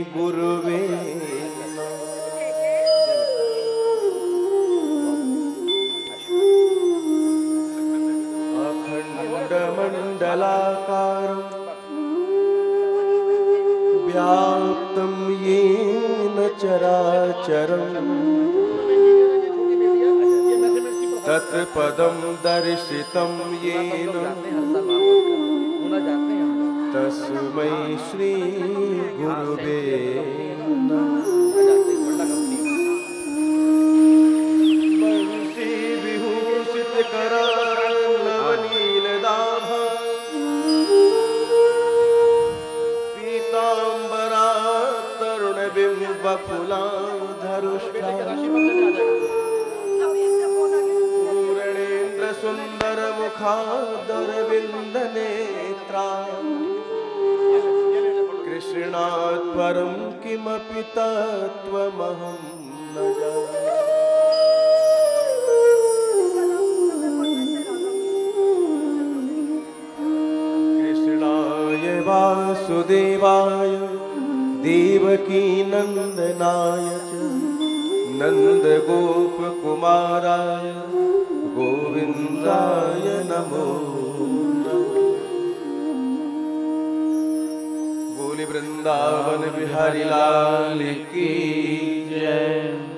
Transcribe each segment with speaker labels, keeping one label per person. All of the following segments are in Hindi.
Speaker 1: गुरुवे अखंड मंडलाकारं व्याप्तं येन चराचरम् तत्पदं दर्शितं येन तस्मै श्री गुरुवे नमः। बंसी विभूषित करार्णवनीलदाभा पीतांबरा तरुणबिंबफुलाधरुष्ठा पूर्णेन्द्र सुंदर मुखादरविन्दनेत्रा कृष्णात् परं किमपि तत्त्वमहं न जाने। कृष्णाय वासुदेवाय देवकी नंदनाय च नन्दगोपकुमाराय गोविन्दाय नमो नमः। बोले वृंदावन बिहारी लाल की जय।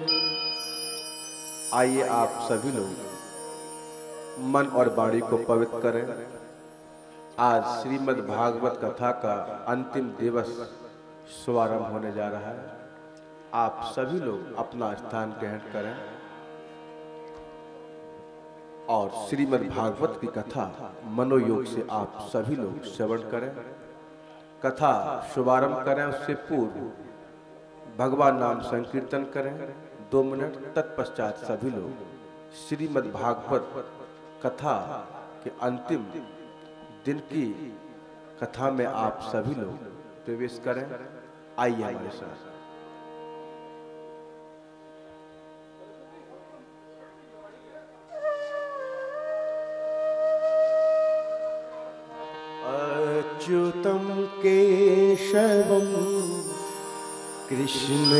Speaker 1: आइए आप सभी लोग मन और वाणी को पवित्र करें। आज श्रीमद् भागवत कथा का अंतिम दिवस शुभारंभ होने जा रहा है। आप सभी लोग अपना स्थान ग्रहण करें और श्रीमद् भागवत की कथा मनोयोग से आप सभी लोग श्रवण करें। कथा शुभारंभ करें उससे पूर्व भगवान नाम संकीर्तन करें 2 मिनट। तत्पश्चात सभी लोग श्रीमद् भागवत कथा के अंतिम दिन की कथा में आप सभी लोग प्रवेश करें। आइए हमारे साथ। अच्युतं केशवं कृष्ण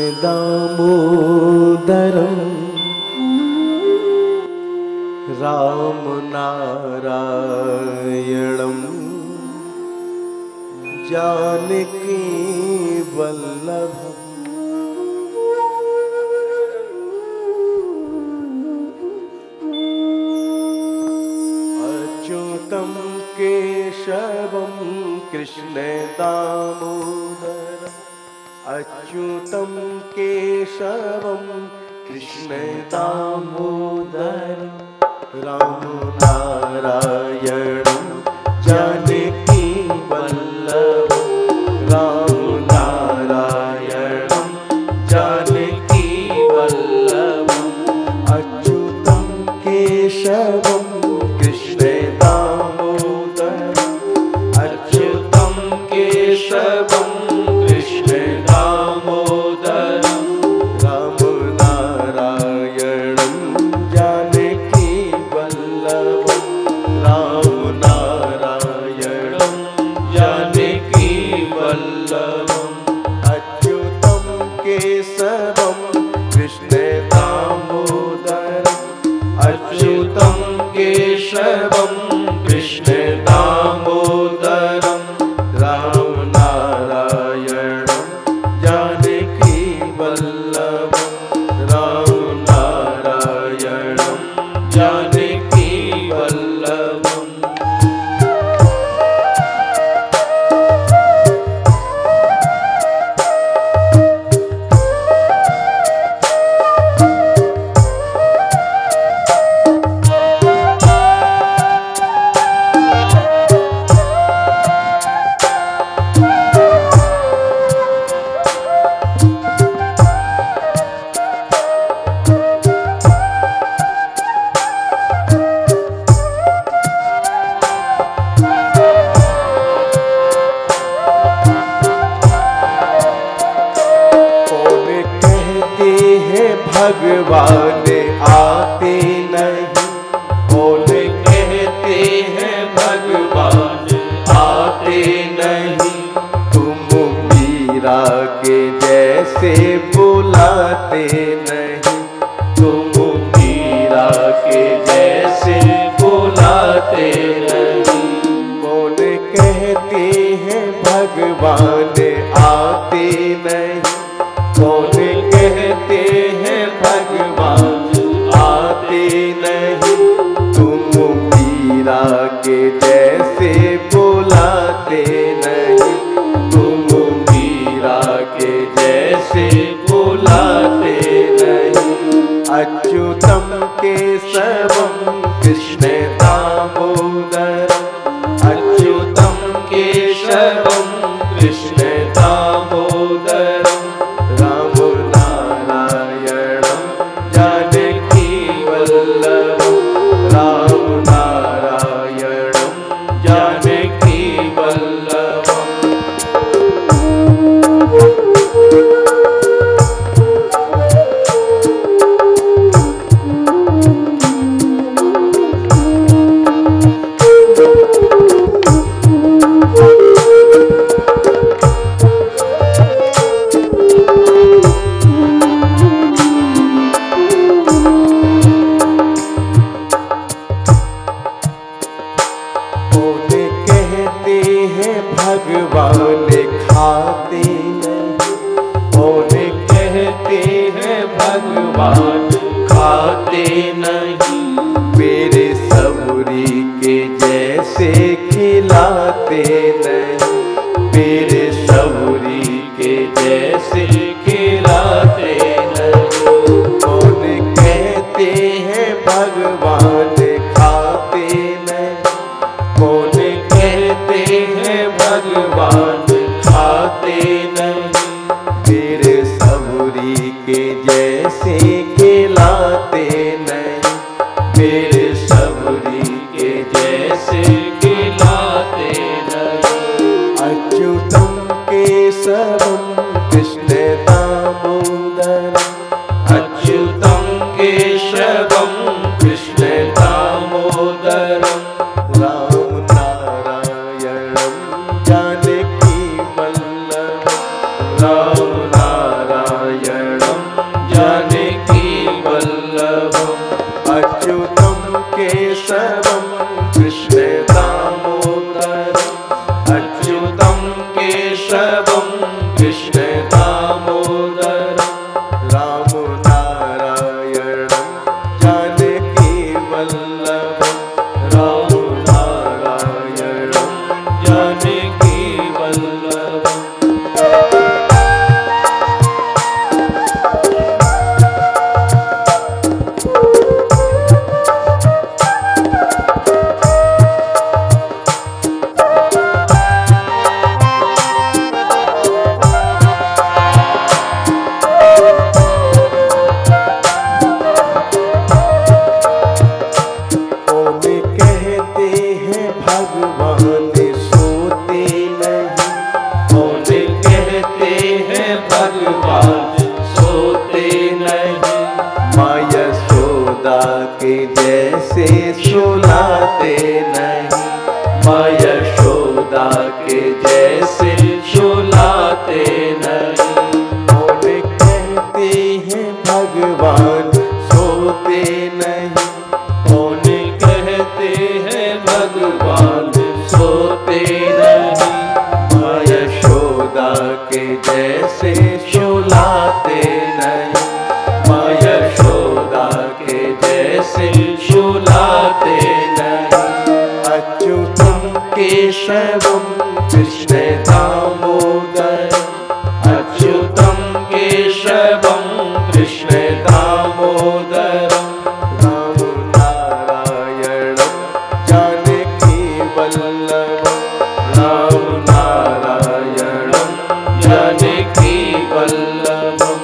Speaker 1: दामोदरं राम नारायणं जानकी वल्लभम्। अच्युतं केशवं कृष्ण दामोदरम् अच्युतं केशवं कृष्ण दामोदरम् राम नारायणं जानकी वल्लभं राम नारायणं जानकी वल्लभम्। अच्युतं केशवं कृष्ण दामोदरम् अच्युतं केशवं कृष्ण दामोदरम् राम नारायणं जानकी वल्लभं राम नारायणं जानकी वल्लभम्। अच्युतं केशवं कृष्ण दामोदरम् अच्युतं केशवं कृष्ण दामोदरम् राम नारायणं जानकी वल्लभं राम नारायणं जानकी वल्लभम्। भगवान आते नहीं कौन कहते हैं भगवान आते नहीं तुम मीरा के जैसे बुलाते नहीं,
Speaker 2: तुम मीरा के जैसे बुलाते नहीं।
Speaker 1: कौन कहते हैं भगवान आते नहीं, कौन कहते हैं भगवान आते नहीं, तुम मीरा के जैसे बुलाते नहीं,
Speaker 2: तुम मीरा के जैसे बुलाते नहीं।
Speaker 1: अच्युतम केशवम कृष्ण दामोदरम,
Speaker 2: अच्युतम केशवम कृष्ण दामोदरम,
Speaker 1: राम नारायणम जानकी वल्लभम, राम नारायणम
Speaker 2: जानकी वल्लभम।
Speaker 1: भगवान खाते नहीं,
Speaker 2: कौन कहते हैं भगवान खाते नहीं,
Speaker 1: मेरे सबरी के जैसे खिलाते नहीं,
Speaker 2: मेरे सबरी के जैसे खिलाते नहीं।
Speaker 1: कौन कहते हैं भगवान खाते नहीं, कौन
Speaker 2: कहते हैं भगवान खाते नहीं,
Speaker 1: मेरे सबरी के जैसे खिलाते नहीं,
Speaker 2: मेरे सबरी के जैसे खिलाते नहीं।
Speaker 1: अच्युतम केशवम कृष्ण दामोदरम,
Speaker 2: अच्युतम केशवम कृष्ण दामोदरम,
Speaker 1: राम नारायणम जानकी वल्लभम,
Speaker 2: राम नारायणम जानकी वल्लभम।
Speaker 1: अच्युतम केशवम कृष्ण दामोदरम,
Speaker 2: अच्युतम केशवम कृष्ण दामोदरम,
Speaker 1: राम नारायणम जानकी वल्लभम,
Speaker 2: राम नारायणम जानकी वल्लभम।
Speaker 1: कौन कहते हैं भगवान सोते नहीं,
Speaker 2: कौन कहते हैं भगवान सोते नहीं,
Speaker 1: माँ यशोदा के जैसे सुलाते नहीं,
Speaker 2: माँ यशोदा के जैसे सुलाते नहीं।
Speaker 1: कौन कहते हैं भगवान सोते नहीं,
Speaker 2: कौन कहते हैं भगवान सोते नहीं,
Speaker 1: माँ यशोदा के जैसे सुलाते नहीं,
Speaker 2: माँ यशोदा के जैसे सुलाते नहीं।
Speaker 1: अच्युतम केशवम कृष्ण दामोदरम,
Speaker 2: अच्युतम केशवम कृष्ण दामोदरम,
Speaker 1: राम नारायणम जानकी वल्लभम,
Speaker 2: राम नारायणम जानकी वल्लभम।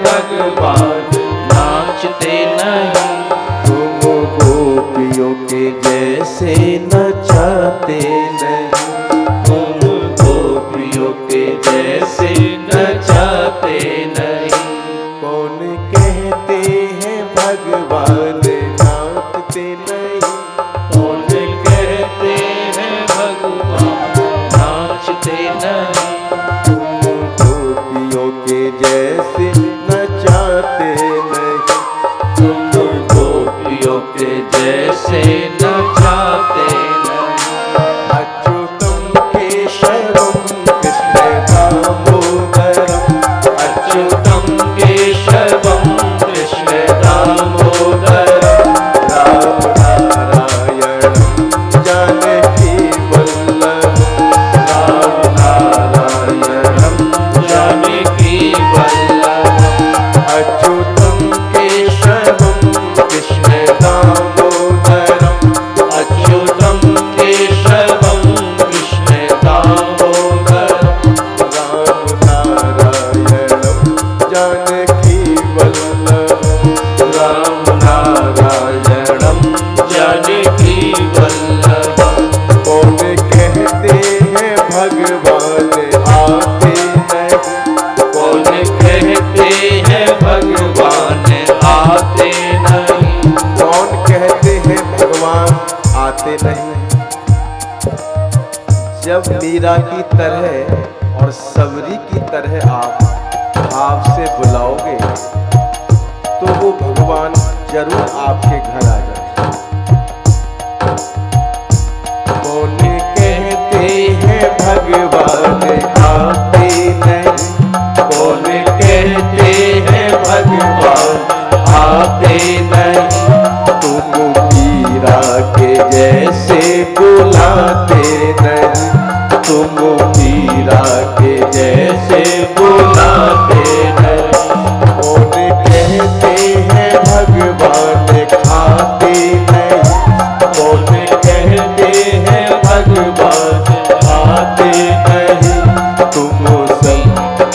Speaker 2: भगवान नाचते नहीं।
Speaker 1: तुम गोपियों के जैसे नचाते नहीं।
Speaker 2: तुम गोपियों के जैसे नचाते नहीं।
Speaker 1: कौन कहते हैं भगवान नाचते नहीं।
Speaker 2: कौन कहते हैं भगवान नाचते नहीं।
Speaker 1: तुम गोपियों के जैसे नचाते नहीं।
Speaker 2: तुम गोपियों के जैसे नचाते नहीं।
Speaker 1: अच्युतम केशवम कृष्ण दामोदरम।
Speaker 2: अच्युतम केशवम कृष्ण दामोदरम।
Speaker 1: राम नारायणम जानकी वल्लभम।
Speaker 2: राम नारायणम जानकी वल्लभम।
Speaker 1: अच्युतम केशवम कृष्ण दामोदरम।
Speaker 2: अच्युतम केशवम कृष्ण दामोदरम।
Speaker 1: राम नारायणम जानकी वल्लभम।
Speaker 2: राम नारायणम जानकी वल्लभम।
Speaker 1: कौन कहते हैं भगवान आते नहीं।
Speaker 2: कौन कहते हैं भगवान आते नहीं।
Speaker 1: कौन कहते हैं भगवान आते नहीं। जब मीरा की तरह और सबरी की तरह आप भाव से बुलाओगे तो वो भगवान जरूर आपके घर आ जाए। कौन कहते हैं भगवान आते नहीं।
Speaker 2: कौन कहते हैं भगवान आते नहीं।
Speaker 1: तुम मीरा के जैसे बुलाते नहीं।
Speaker 2: तुम मीरा के जैसे बुलाते नहीं।
Speaker 1: कौन कहते हैं भगवान खाते नहीं।
Speaker 2: कौन कहते हैं भगवान आते नहीं।
Speaker 1: तुम सब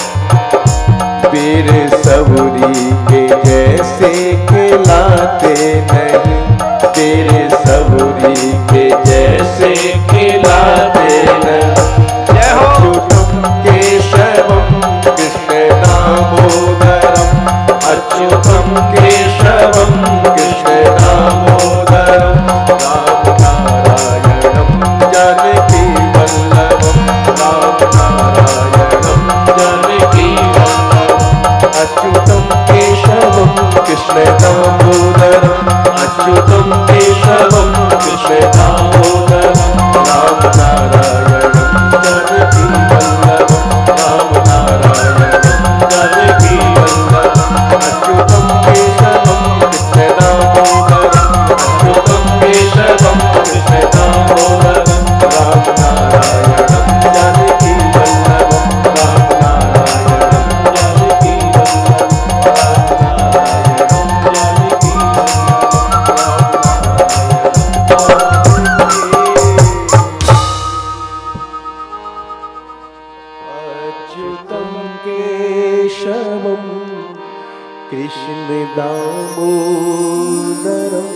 Speaker 1: वीर सबरी के जैसे खिलाते नहीं।
Speaker 2: तेरे सबरी के जैसे खिलाते नहीं। जय हो।
Speaker 1: अच्युतम केशवम कृष्ण दामोदरम।
Speaker 2: अच्युतम केशवम कृष्ण दामोदरम।
Speaker 1: राम नारायणम जानकी वल्लभम। राम नारायणम
Speaker 2: जानकी वल्लभम।
Speaker 1: अच्युतम केशवम कृष्ण दामोदरम।
Speaker 2: अच्युतम केशवम कृष्ण दामोदरम।
Speaker 1: राम नारायणम जानकी वल्लभम। राम नारायणम
Speaker 2: जानकी वल्लभम।
Speaker 1: अच्युतम केशवम कृष्ण दामोदरम।
Speaker 2: अच्युतम केशवम कृष्ण दामोदरम।
Speaker 1: राम नारायणम जानकी वल्लभम। राम नारायणम
Speaker 2: जानकी वल्लभम। राम नारायणम जानकी
Speaker 1: अच्युतम केशवम कृष्ण दामोदरम।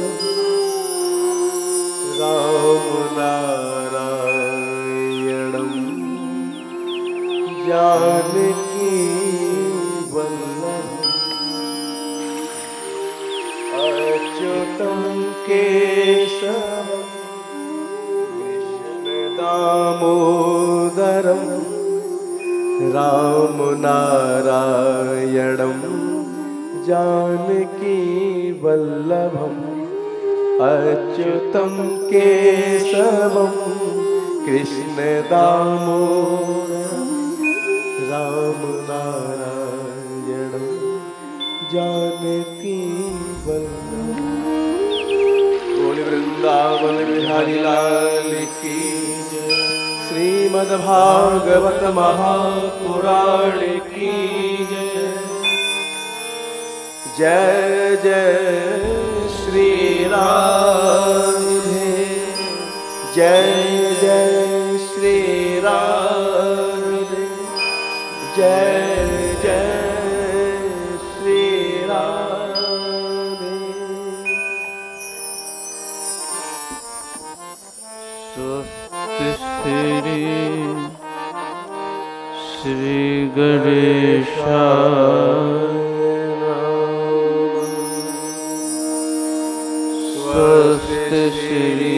Speaker 1: राम नारायणम जानकी वल्लभम। अच्युतम केशवम कृष्ण दामोदरम। राम नारायणम जानकी वल्लभम। अच्युतम केशवम कृष्ण दामोदरम। राम नारायणम जानकी वल्लभम। बोल वृंदावन बिहारी लाल की जय। श्रीमद्भागवत महापुराण की जय। जय जय श्री राधे। जय जय श्री राधे। जय जय श्री
Speaker 2: श्री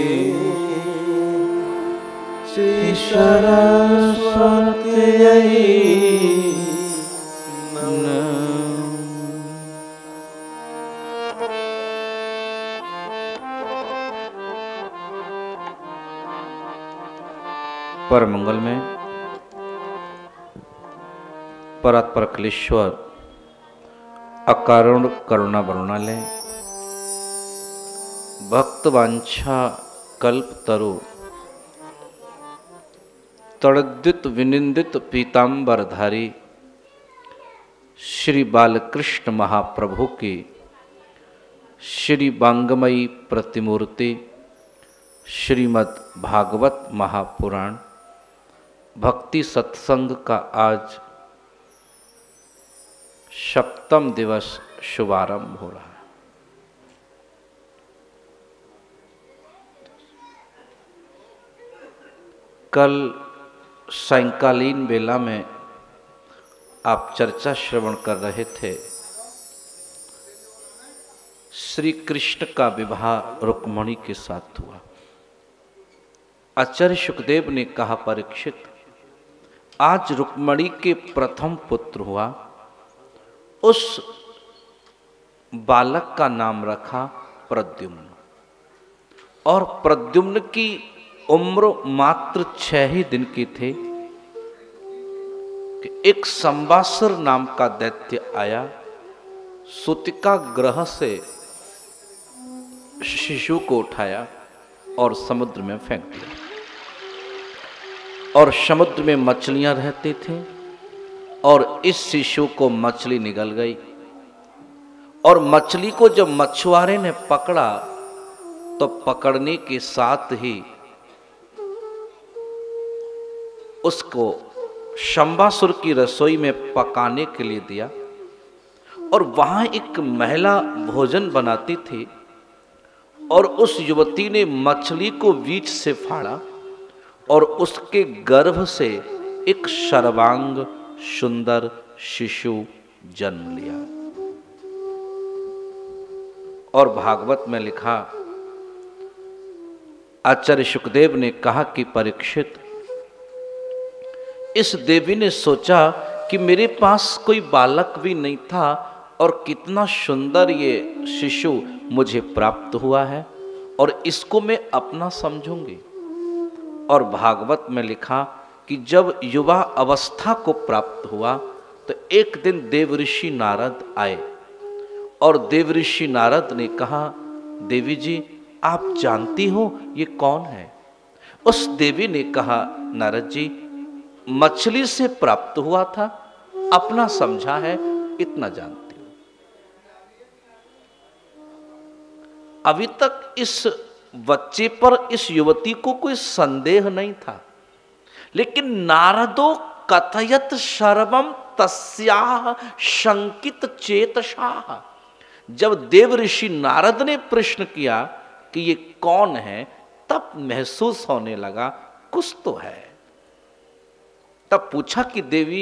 Speaker 2: श्री सरस्वती
Speaker 3: पर मंगल में परात्पर अखिलेश्वर अकारण करुणा वरुणालय भक्त वांछा कल्प तरु तड़द्युत विनिंदित पीतांबरधारी श्री बालकृष्ण महाप्रभु की श्री वांगमयी प्रतिमूर्ति श्रीमद् भागवत महापुराण भक्ति सत्संग का आज 7वां दिवस शुभारंभ हो रहा है। कल सायंकालीन वेला में आप चर्चा श्रवण कर रहे थे। श्री कृष्ण का विवाह रुक्मिणी के साथ हुआ। आचार्य सुखदेव ने कहा, परीक्षित, आज रुक्मिणी के प्रथम पुत्र हुआ। उस बालक का नाम रखा प्रद्युम्न, और प्रद्युम्न की उम्र मात्र 6 ही दिन की थी कि एक संवासर नाम का दैत्य आया, सूतिका ग्रह से शिशु को उठाया और समुद्र में फेंक दिया। और समुद्र में मछलियां रहती थी और इस शिशु को मछली निगल गई। और मछली को जब मछुआरे ने पकड़ा तो पकड़ने के साथ ही उसको शंबासुर की रसोई में पकाने के लिए दिया। और वहां एक महिला भोजन बनाती थी और उस युवती ने मछली को बीच से फाड़ा और उसके गर्भ से एक सर्वांग सुंदर शिशु जन्म लिया। और भागवत में लिखा, आचार्य सुखदेव ने कहा कि परीक्षित, इस देवी ने सोचा कि मेरे पास कोई बालक भी नहीं था और कितना सुंदर ये शिशु मुझे प्राप्त हुआ है और इसको मैं अपना समझूंगी। और भागवत में लिखा कि जब युवा अवस्था को प्राप्त हुआ तो एक दिन देवऋषि नारद आए और देवऋषि नारद ने कहा, देवी जी, आप जानती हो ये कौन है? उस देवी ने कहा, नारद जी, मछली से प्राप्त हुआ था, अपना समझा है, इतना जानती हूं। अभी तक इस बच्चे पर, इस युवती को कोई संदेह नहीं था, लेकिन नारदो कथयत सर्वम तस्याः शंकित चेतसाः। जब देवऋषि नारद ने प्रश्न किया कि ये कौन है, तब महसूस होने लगा कुछ तो है। तब पूछा कि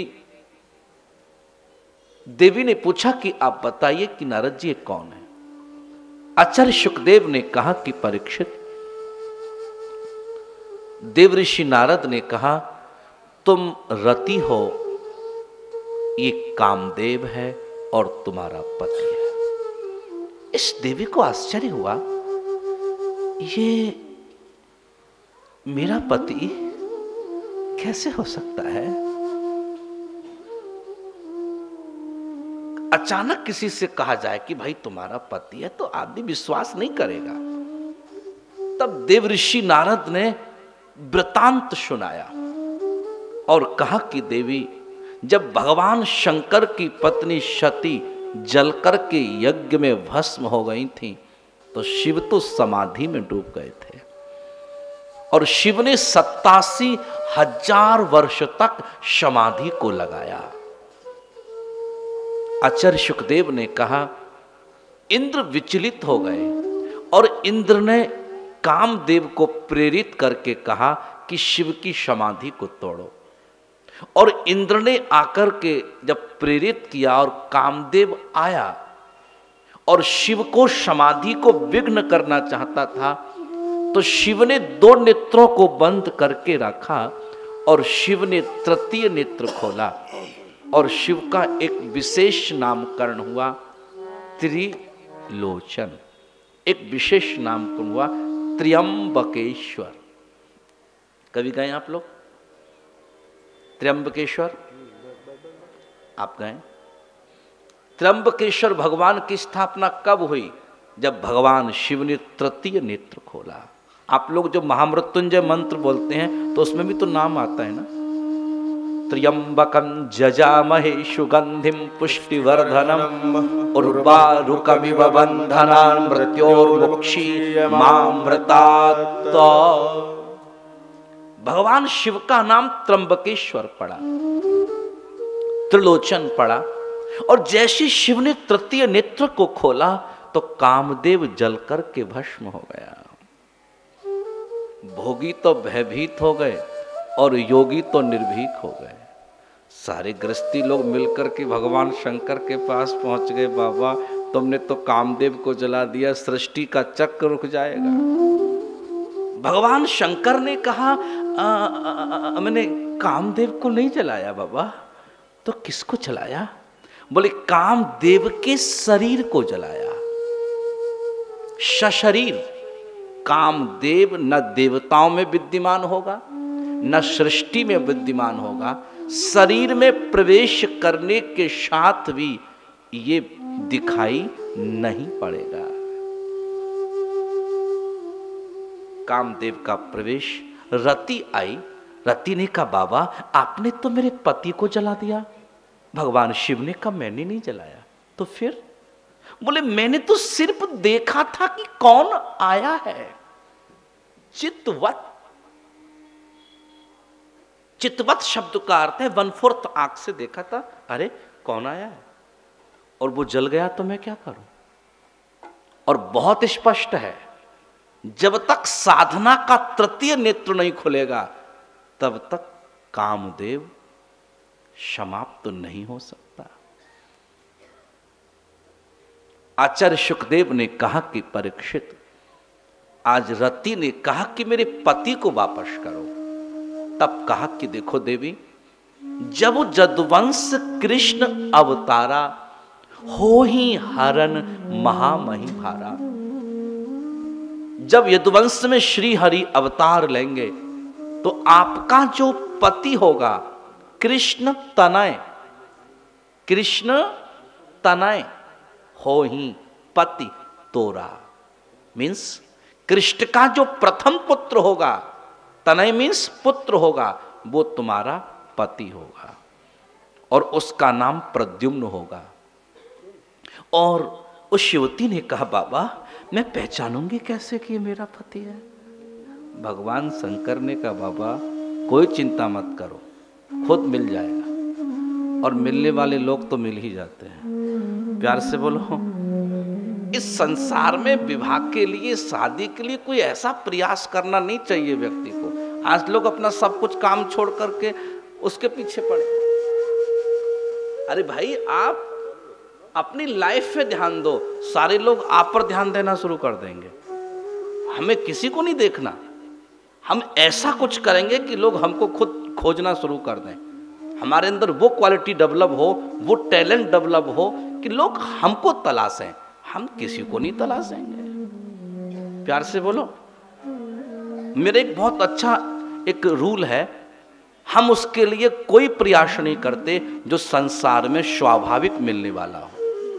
Speaker 3: देवी ने पूछा कि आप बताइए कि नारद जी ये कौन है? आचार्य सुखदेव ने कहा कि परीक्षित, देवऋषि नारद ने कहा, तुम रति हो, ये कामदेव है और तुम्हारा पति है। इस देवी को आश्चर्य हुआ, ये मेरा पति कैसे हो सकता है? अचानक किसी से कहा जाए कि भाई तुम्हारा पति है तो आदमी विश्वास नहीं करेगा। तब देवऋषि नारद ने वृतांत सुनाया और कहा कि देवी, जब भगवान शंकर की पत्नी सती जलकर के यज्ञ में भस्म हो गई थी तो शिव तो समाधि में डूब गए थे और शिव ने 87,000 वर्ष तक समाधि को लगाया। आचार्य सुखदेव ने कहा, इंद्र विचलित हो गए और इंद्र ने कामदेव को प्रेरित करके कहा कि शिव की समाधि को तोड़ो। और इंद्र ने आकर के जब प्रेरित किया और कामदेव आया और शिव को समाधि को विघ्न करना चाहता था तो शिव ने 2 नेत्रों को बंद करके रखा और शिव ने तृतीय नेत्र खोला और शिव का एक विशेष नामकरण हुआ त्रिलोचन। एक विशेष नामकरण हुआ त्र्यंबकेश्वर। कभी गए आप लोग त्र्यंबकेश्वर? आप गए? त्र्यंबकेश्वर भगवान की स्थापना कब हुई? जब भगवान शिव ने तृतीय नेत्र खोला। आप लोग जो महामृत्युंजय मंत्र बोलते हैं तो उसमें भी तो नाम आता है ना, त्र्यंबकं जजामहे सुगंधिम पुष्टिवर्धनम उर्वारुकमिव बंधनान् मृत्योर्मुक्षीयमामृतात्। भगवान शिव का नाम त्र्यंबकेश्वर पड़ा, त्रिलोचन पड़ा। और जैसे शिव ने तृतीय नेत्र को खोला तो कामदेव जलकर के भस्म हो गया। भोगी तो भयभीत हो गए और योगी तो निर्भीक हो गए। सारे गृहस्थी लोग मिलकर के भगवान शंकर के पास पहुंच गए, बाबा तुमने तो कामदेव को जला दिया, सृष्टि का चक्र रुक जाएगा। भगवान शंकर ने कहा मैंने कामदेव को नहीं जलाया बाबा। तो किसको जलाया? बोले कामदेव के शरीर को जलाया। सशरीर कामदेव न देवताओं में विद्यमान होगा न सृष्टि में विद्यमान होगा, शरीर में प्रवेश करने के साथ भी ये दिखाई नहीं पड़ेगा। कामदेव का प्रवेश, रति आई। रति ने कहा बाबा आपने तो मेरे पति को जला दिया। भगवान शिव ने कहा मैंने नहीं जलाया। तो फिर? बोले मैंने तो सिर्फ देखा था कि कौन आया है। चित्तवत, चित्तवत शब्द का अर्थ है 1/4 आंख से देखा था, अरे कौन आया है, और वो जल गया तो मैं क्या करूं। और बहुत स्पष्ट है, जब तक साधना का तृतीय नेत्र नहीं खुलेगा तब तक कामदेव समाप्त नहीं हो सकता। आचार्य सुखदेव ने कहा कि परीक्षित, आज रति ने कहा कि मेरे पति को वापस करो। तब कहा कि देखो देवी, जब जदुवंश कृष्ण अवतारा हो ही हरन महामही भारा। जब यदुवंश में श्री हरि अवतार लेंगे तो आपका जो पति होगा कृष्ण तनय, कृष्ण तनय हो ही पति तोरा, मीन्स कृष्ण का जो प्रथम पुत्र होगा, तनय मीन्स पुत्र होगा, वो तुम्हारा पति होगा और उसका नाम प्रद्युम्न होगा। और उस युवती ने कहा बाबा मैं पहचानूंगी कैसे कि ये मेरा पति है। भगवान शंकर ने कहा बाबा कोई चिंता मत करो, खुद मिल जाएगा। और मिलने वाले लोग तो मिल ही जाते हैं। प्यार से बोलो, इस संसार में विवाह के लिए, शादी के लिए कोई ऐसा प्रयास करना नहीं चाहिए व्यक्ति को। आज लोग अपना सब कुछ काम छोड़ करके उसके पीछे पड़े। अरे भाई आप अपनी लाइफ पे ध्यान दो, सारे लोग आप पर ध्यान देना शुरू कर देंगे। हमें किसी को नहीं देखना, हम ऐसा कुछ करेंगे कि लोग हमको खुद खोजना शुरू कर दें। हमारे अंदर वो क्वालिटी डेवलप हो, वो टैलेंट डेवलप हो कि लोग हमको तलाशें, हम किसी को नहीं तलाशेंगे। प्यार से बोलो। मेरा एक बहुत अच्छा एक रूल है, हम उसके लिए कोई प्रयास नहीं करते जो संसार में स्वाभाविक मिलने वाला हो।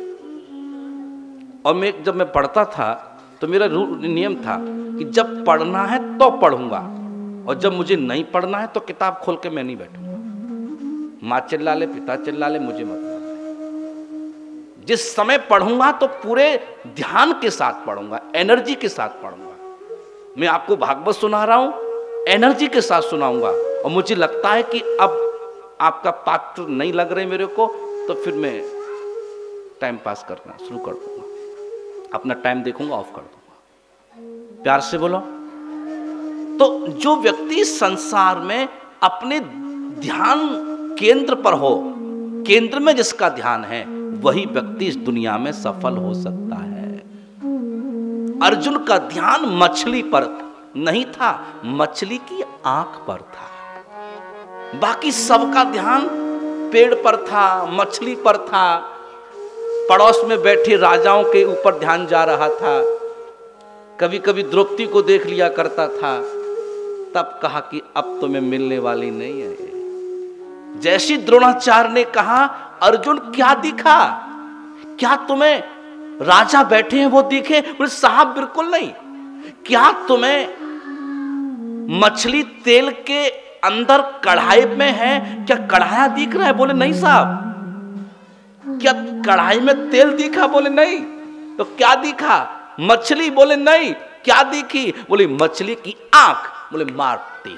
Speaker 3: और जब मैं पढ़ता था तो मेरा नियम था कि जब पढ़ना है तो पढ़ूंगा, और जब मुझे नहीं पढ़ना है तो किताब खोल के मैं नहीं बैठूंगा। माँ चिल्ला ले, पिता चिल्ला ले, मुझे मतलब नहीं। जिस समय पढ़ूंगा तो पूरे ध्यान के साथ पढ़ूंगा, एनर्जी के साथ पढ़ूंगा। मैं आपको भागवत सुना रहा हूं, एनर्जी के साथ सुनाऊंगा, और मुझे लगता है कि अब आपका पात्र नहीं लग रहे मेरे को, तो फिर मैं टाइम पास करना शुरू कर दूंगा, अपना टाइम देखूंगा, ऑफ कर दूंगा। प्यार से बोलो। तो जो व्यक्ति संसार में अपने ध्यान केंद्र पर हो, केंद्र में जिसका ध्यान है, वही व्यक्ति इस दुनिया में सफल हो सकता है। अर्जुन का ध्यान मछली पर, नहीं था, मछली की आंख पर था। बाकी सबका ध्यान पेड़ पर था, मछली पर था, पड़ोस में बैठे राजाओं के ऊपर ध्यान जा रहा था। कभी कभी द्रौपदी को देख लिया करता था। तब कहा कि अब तो मैं मिलने वाली नहीं है। जैसी द्रोणाचार्य ने कहा, अर्जुन क्या दिखा, क्या तुम्हें राजा बैठे हैं वो दिखे? बोले साहब बिल्कुल नहीं। क्या तुम्हें मछली तेल के अंदर कढ़ाई में है, क्या कढ़ाया दिख रहा है? बोले नहीं साहब। क्या कढ़ाई में तेल दिखा? बोले नहीं। तो क्या दिखा? मछली। बोले नहीं। क्या दिखी? बोले मछली की आंख। बोले मार तीर।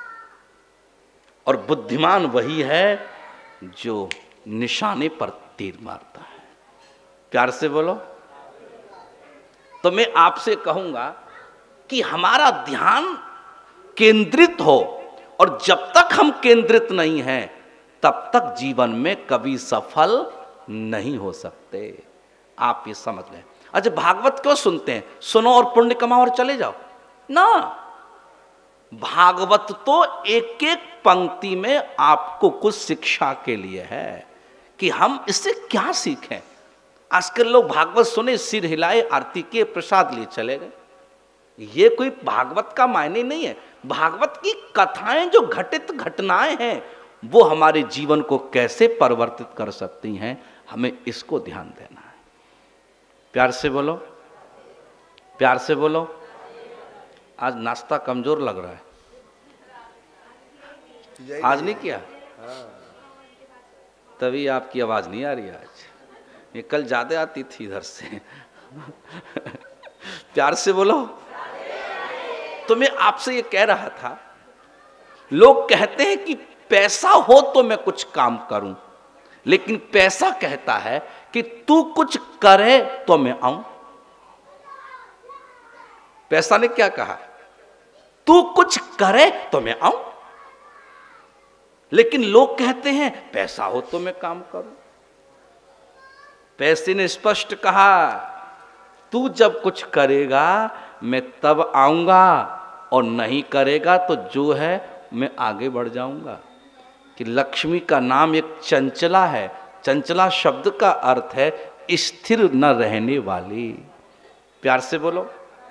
Speaker 3: और बुद्धिमान वही है जो निशाने पर तीर मारता है। प्यार से बोलो। तो मैं आपसे कहूंगा कि हमारा ध्यान केंद्रित हो, और जब तक हम केंद्रित नहीं हैं तब तक जीवन में कभी सफल नहीं हो सकते। आप ये समझ लें। अच्छा, भागवत क्यों सुनते हैं? सुनो और पुण्य कमाओ और चले जाओ ना। भागवत तो एक एक पंक्ति में आपको कुछ शिक्षा के लिए है कि हम इससे क्या सीखें। आजकल लोग भागवत सुने, सिर हिलाए, आरती के, प्रसाद लिए चले गए। ये कोई भागवत का मायने नहीं है। भागवत की कथाएं, जो घटित घटनाएं हैं, वो हमारे जीवन को कैसे परिवर्तित कर सकती हैं, हमें इसको ध्यान देना है। प्यार से बोलो, प्यार से बोलो। आज नाश्ता कमजोर लग रहा है। आज नहीं किया, तभी आपकी आवाज नहीं आ रही आज। ये कल ज्यादा आती थी इधर से। प्यार से बोलो। तो मैं आपसे ये कह रहा था, लोग कहते हैं कि पैसा हो तो मैं कुछ काम करूं, लेकिन पैसा कहता है कि तू कुछ करे तो मैं आऊं। पैसा ने क्या कहा? तू कुछ करे तो मैं आऊं। लेकिन लोग कहते हैं पैसा हो तो मैं काम करूं। पैसे ने स्पष्ट कहा, तू जब कुछ करेगा मैं तब आऊंगा, और नहीं करेगा तो जो है मैं आगे बढ़ जाऊंगा। कि लक्ष्मी का नाम एक चंचला है। चंचला शब्द का अर्थ है स्थिर न रहने वाली। प्यार से बोलो।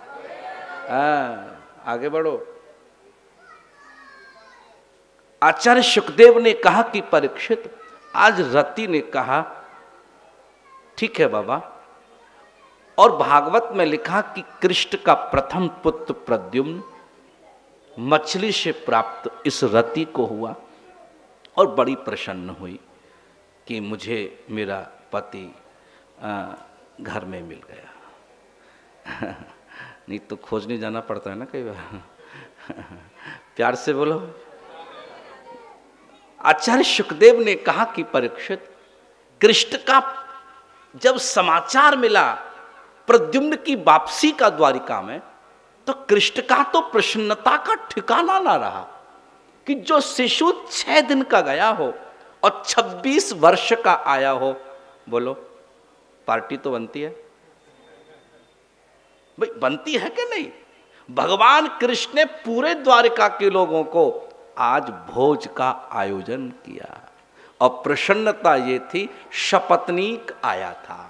Speaker 3: आगे बढ़ो। आचार्य सुखदेव ने कहा कि परीक्षित, आज रति ने कहा ठीक है बाबा। और भागवत में लिखा कि कृष्ण का प्रथम पुत्र प्रद्युम्न मछली से प्राप्त इस रति को हुआ, और बड़ी प्रसन्न हुई कि मुझे मेरा पति घर में मिल गया। नहीं तो खोजने जाना पड़ता है ना कई बार। प्यार से बोलो। आचार्य सुखदेव ने कहा कि परीक्षित, कृष्ण का जब समाचार मिला प्रद्युम्न की वापसी का द्वारिका में, तो कृष्ण का तो प्रसन्नता का ठिकाना ना रहा कि जो शिशु 6 दिन का गया हो और 26 वर्ष का आया हो। बोलो, पार्टी तो बनती है भाई, बनती है कि नहीं? भगवान कृष्ण ने पूरे द्वारिका के लोगों को आज भोज का आयोजन किया, और प्रसन्नता ये थी सपत्नीक आया था।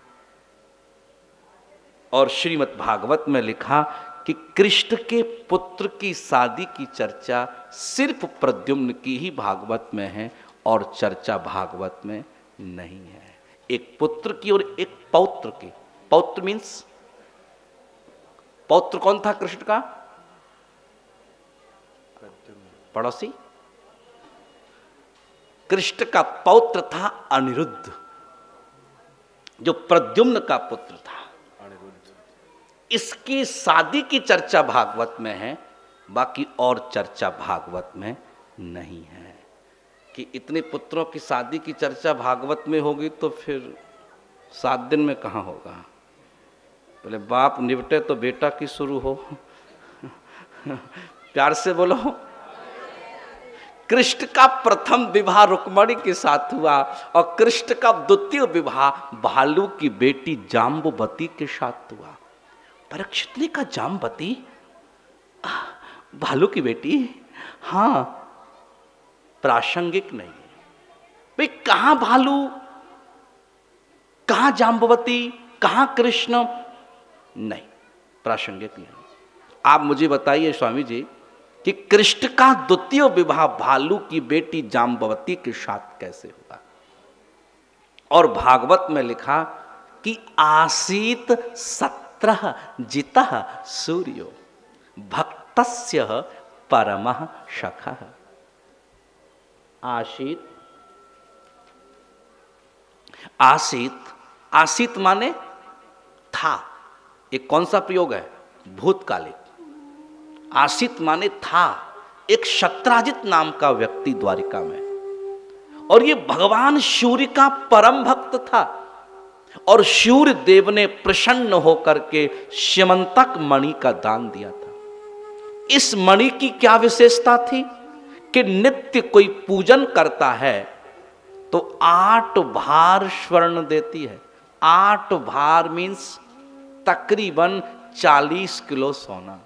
Speaker 3: और श्रीमद् भागवत में लिखा कि कृष्ण के पुत्र की शादी की चर्चा सिर्फ प्रद्युम्न की ही भागवत में है, और चर्चा भागवत में नहीं है। एक पुत्र की और एक पौत्र की। पौत्र मीन्स, पौत्र कौन था कृष्ण का? पड़ोसी। कृष्ण का पौत्र था अनिरुद्ध, जो प्रद्युम्न का पुत्र था। इसकी शादी की चर्चा भागवत में है, बाकी और चर्चा भागवत में नहीं है। कि इतने पुत्रों की शादी की चर्चा भागवत में होगी तो फिर 7 दिन में कहाँ होगा? बोले बाप निपटे तो बेटा की शुरू हो। प्यार से बोलो। कृष्ण का प्रथम विवाह रुक्मणी के साथ हुआ, और कृष्ण का द्वितीय विवाह भालू की बेटी जाम्बवती के साथ हुआ। परीक्षित ने कहा, जाम्बवती भालू की बेटी? हाँ, प्रासंगिक नहीं। भाई कहां भालू, कहां जाम्बवती, कहां कृष्ण? नहीं, प्रासंगिक नहीं। आप मुझे बताइए स्वामी जी कि कृष्ण का द्वितीय विवाह भालू की बेटी जाम्बवती के साथ कैसे हुआ? और भागवत में लिखा कि आसीत 17 जितः सूर्यो भक्तस्य परमः सखः। आसीत, आसीत, आसीत माने था। एक कौन सा प्रयोग है? भूतकालिक। आसीत माने था। एक शत्राजित नाम का व्यक्ति द्वारिका में, और ये भगवान सूर्य का परम भक्त था। और सूर्य देव ने प्रसन्न होकर के स्यमंतक मणि का दान दिया था। इस मणि की क्या विशेषता थी कि नित्य कोई पूजन करता है तो 8 भार स्वर्ण देती है। 8 भार मीन्स तकरीबन 40 किलो सोना।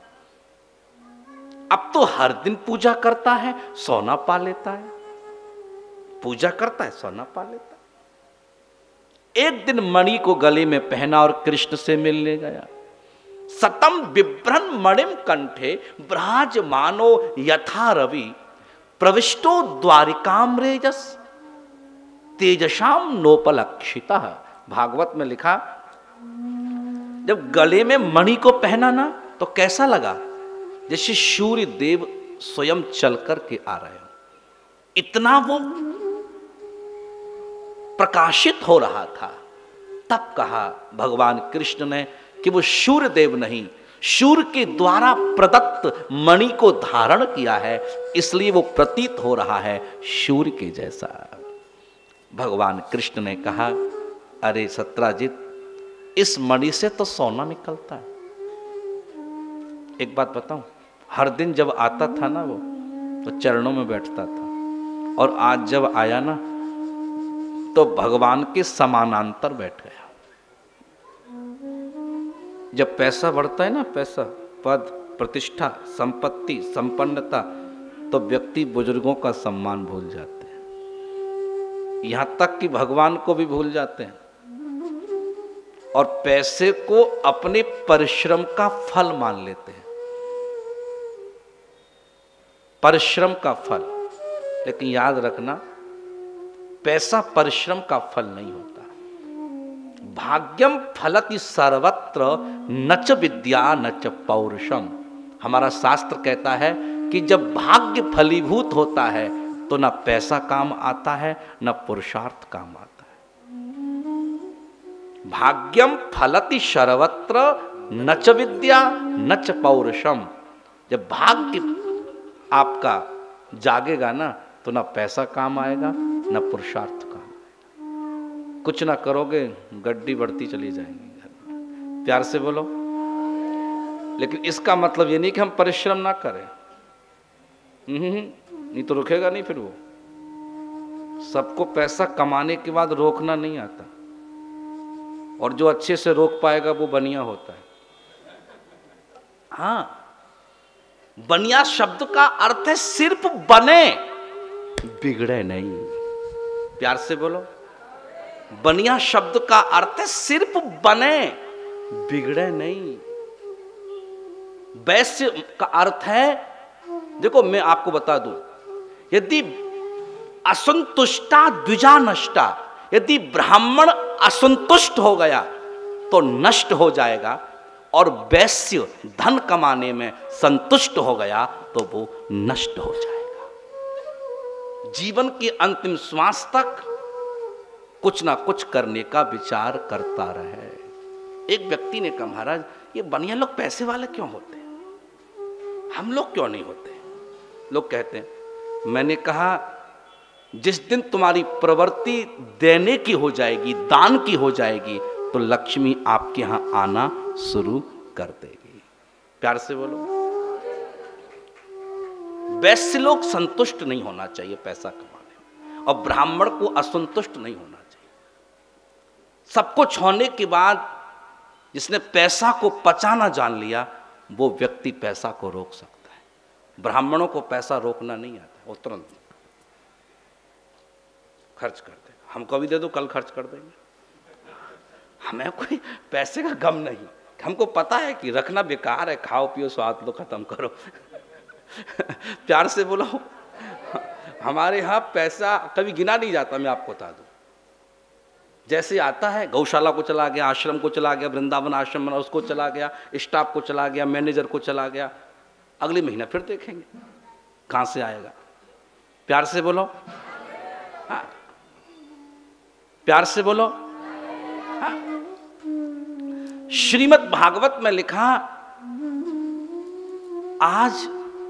Speaker 3: अब तो हर दिन पूजा करता है, सोना पा लेता है। पूजा करता है, सोना पा लेता है। एक दिन मणि को गले में पहना और कृष्ण से मिलने गया। सतम बिभ्रन मणिम कंठे विराजमानो यथा रवि प्रविष्टो द्वारिकाम रेजस तेजशाम नोपलक्षितः। भागवत में लिखा, जब गले में मणि को पहना ना तो कैसा लगा? जैसे सूर्य देव स्वयं चल करके आ रहे हो। इतना वो प्रकाशित हो रहा था। तब कहा भगवान कृष्ण ने कि वो सूर्य देव नहीं, सूर्य के द्वारा प्रदत्त मणि को धारण किया है, इसलिए वो प्रतीत हो रहा है सूर्य के जैसा। भगवान कृष्ण ने कहा, अरे सत्राजित, इस मणि से तो सोना निकलता है। एक बात बताऊं, हर दिन जब आता था ना वो, तो चरणों में बैठता था, और आज जब आया ना तो भगवान के समानांतर बैठ गया। जब पैसा बढ़ता है ना, पैसा, पद, प्रतिष्ठा, संपत्ति, संपन्नता, तो व्यक्ति बुजुर्गों का सम्मान भूल जाते हैं। यहां तक कि भगवान को भी भूल जाते हैं, और पैसे को अपने परिश्रम का फल मान लेते हैं। परिश्रम का फल। लेकिन याद रखना, पैसा परिश्रम का फल नहीं होता। भाग्यम फलति सर्वत्र न च विद्या न च पौरुषम। हमारा शास्त्र कहता है कि जब भाग्य फलीभूत होता है तो न पैसा काम आता है न पुरुषार्थ काम आता है। भाग्यम फलति सर्वत्र न च विद्या न च पौरुषम। जब भाग्य आपका जागेगा ना तो ना पैसा काम आएगा ना पुरुषार्थ काम आएगा। कुछ ना करोगे, गड्डी बढ़ती चली जाएंगी घर में। प्यार से बोलो। लेकिन इसका मतलब ये नहीं कि हम परिश्रम ना करें। नहीं तो रुकेगा नहीं फिर वो। सबको पैसा कमाने के बाद रोकना नहीं आता, और जो अच्छे से रोक पाएगा वो बनिया होता है। हाँ, बनिया शब्द का अर्थ है सिर्फ बने, बिगड़े नहीं। प्यार से बोलो। बनिया शब्द का अर्थ है सिर्फ बने, बिगड़े नहीं। वैश्य का अर्थ है, देखो मैं आपको बता दूं, यदि असंतुष्टा द्विजा नष्टा, यदि ब्राह्मण असंतुष्ट हो गया तो नष्ट हो जाएगा, और वैश्य धन कमाने में संतुष्ट हो गया तो वो नष्ट हो जाएगा। जीवन के अंतिम श्वास तक कुछ ना कुछ करने का विचार करता रहे। एक व्यक्ति ने कहा, महाराज ये बनिया लोग पैसे वाले क्यों होते हैं, हम लोग क्यों नहीं होते? लोग कहते हैं। मैंने कहा, जिस दिन तुम्हारी प्रवृत्ति देने की हो जाएगी, दान की हो जाएगी, तो लक्ष्मी आपके यहां आना शुरू कर देगी। प्यार से बोलो। वैश्य लोग संतुष्ट नहीं होना चाहिए पैसा कमाने में, और ब्राह्मण को असंतुष्ट नहीं होना चाहिए। सब कुछ होने के बाद जिसने पैसा को पचाना जान लिया वो व्यक्ति पैसा को रोक सकता है। ब्राह्मणों को पैसा रोकना नहीं आता, वो तुरंत खर्च कर दे। हमको भी दे दो, कल खर्च कर देंगे। हमें कोई पैसे का गम नहीं, हमको पता है कि रखना बेकार है, खाओ पियो स्वाद लो खत्म करो। प्यार से बोलो, हमारे यहाँ पैसा कभी गिना नहीं जाता। मैं आपको बता दूं, जैसे आता है गौशाला को चला गया, आश्रम को चला गया, वृंदावन आश्रम बना उसको चला गया, स्टाफ को चला गया, मैनेजर को चला गया, अगले महीना फिर देखेंगे कहां से आएगा। प्यार से बोलो, हाँ, प्यार से बोलो, हाँ। श्रीमद् भागवत में लिखा, आज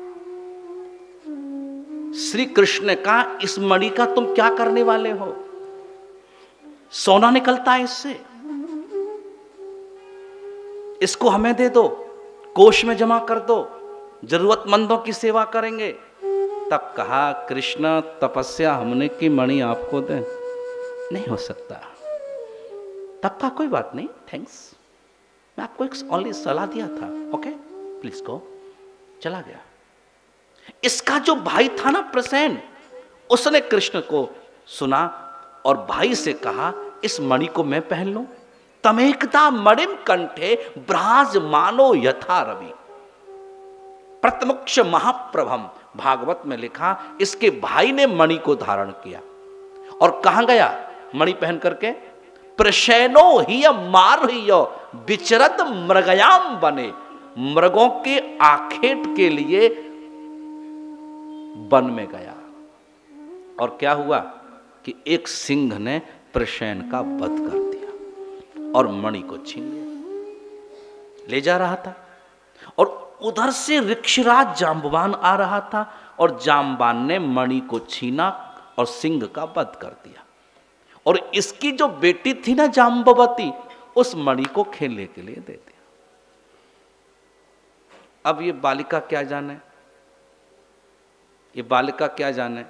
Speaker 3: श्री कृष्ण ने कहा इस मणि का तुम क्या करने वाले हो? सोना निकलता है इससे, इसको हमें दे दो, कोष में जमा कर दो, जरूरतमंदों की सेवा करेंगे। तब कहा कृष्ण तपस्या हमने की, मणि आपको दे नहीं हो सकता। तब कहा कोई बात नहीं, थैंक्स, मैं आपको एक ओनली सलाह दिया था, ओके प्लीज गो। चला गया। इसका जो भाई था ना प्रसेन, उसने कृष्ण को सुना और भाई से कहा इस मणि को मैं पहन लूं। तमेकदा मणिम कंठे ब्राज मानो यथा रवि, प्रतमुक्ष महाप्रभम। भागवत में लिखा इसके भाई ने मणि को धारण किया और कहां गया मणि पहन करके? प्रशैनो ही मारह्य विचरत मृगयाम बने, मृगों के आखेट के लिए वन में गया। और क्या हुआ कि एक सिंह ने प्रशैन का वध कर दिया और मणि को छीन लिया। ले जा रहा था और उधर से ऋक्षराज जाम्बवान आ रहा था और जाम्बान ने मणि को छीना और सिंह का वध कर दिया। और इसकी जो बेटी थी ना जाम्बवती, उस मणि को खेलने के लिए दे दिया। अब ये बालिका क्या जाने, ये बालिका क्या जाने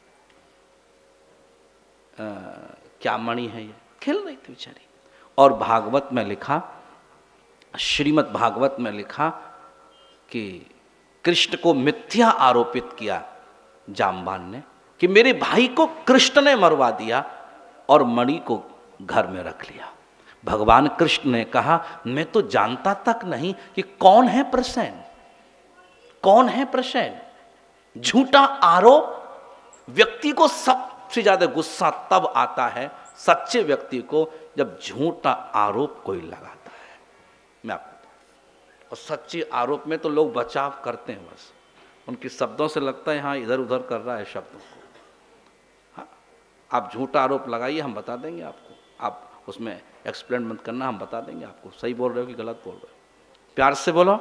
Speaker 3: क्या मणि है, ये खेल रही थी बेचारी। और भागवत में लिखा, श्रीमद् भागवत में लिखा कि कृष्ण को मिथ्या आरोपित किया जाम्बान ने कि मेरे भाई को कृष्ण ने मरवा दिया और मणि को घर में रख लिया। भगवान कृष्ण ने कहा मैं तो जानता तक नहीं कि कौन है प्रसेन, कौन है प्रसेन। झूठा आरोप, व्यक्ति को सबसे ज्यादा गुस्सा तब आता है सच्चे व्यक्ति को जब झूठा आरोप कोई लगाता है। मैं आपको, और सच्चे आरोप में तो लोग बचाव करते हैं, बस उनके शब्दों से लगता है हाँ इधर उधर कर रहा है शब्दों को। हाँ, आप झूठा आरोप लगाइए, हम बता देंगे आपको, आप उसमें एक्सप्लेन मत करना, हम बता देंगे आपको सही बोल रहे हो कि गलत बोल रहे हो। प्यार से बोलो।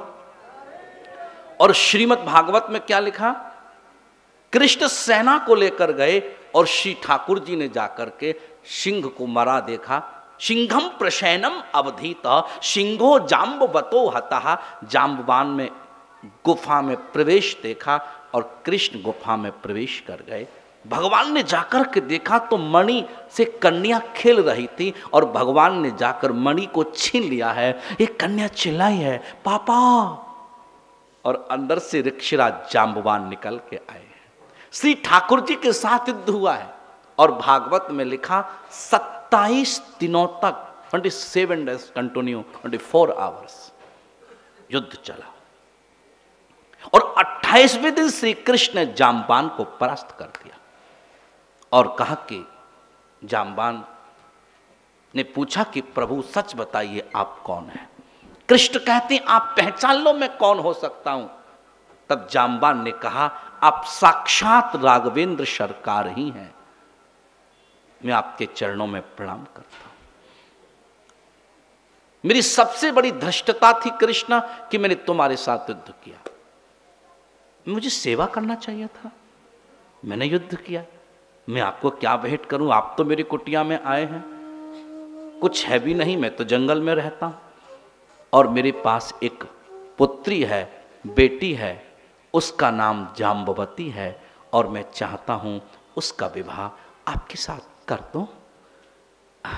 Speaker 3: और श्रीमद् भागवत में क्या लिखा, कृष्ण सेना को लेकर गए और श्री ठाकुर जी ने जाकर के सिंह को मरा देखा। सिंघम प्रशैनम अवधीत सिंहो जाम्बवतो हतः, जाम्बवान में गुफा में प्रवेश देखा और कृष्ण गुफा में प्रवेश कर गए। भगवान ने जाकर के देखा तो मणि से कन्या खेल रही थी और भगवान ने जाकर मणि को छीन लिया है। एक कन्या चिल्लाई है पापा, और अंदर से ऋक्षराज जाम्बवान निकल के आए। श्री ठाकुर जी के साथ युद्ध हुआ है और भागवत में लिखा 27 दिनों तक 27 days कंटिन्यू 24 आवर्स युद्ध चला और 28वें दिन श्री कृष्ण ने जाम्बान को परास्त कर दिया और कहा कि जाम्बान ने पूछा कि प्रभु सच बताइए आप कौन हैं। कृष्ण कहते हैं आप पहचान लो मैं कौन हो सकता हूं। तब जाम्बान ने कहा आप साक्षात राघवेंद्र सरकार ही हैं, मैं आपके चरणों में प्रणाम करता हूं। मेरी सबसे बड़ी धृष्टता थी कृष्ण कि मैंने तुम्हारे साथ युद्ध किया, मुझे सेवा करना चाहिए था, मैंने युद्ध किया, मैं आपको क्या भेंट करूं, आप तो मेरी कुटिया में आए हैं, कुछ है भी नहीं, मैं तो जंगल में रहता हूं और मेरे पास एक पुत्री है, बेटी है, उसका नाम जाम्बवती है और मैं चाहता हूं उसका विवाह आपके साथ कर दूं,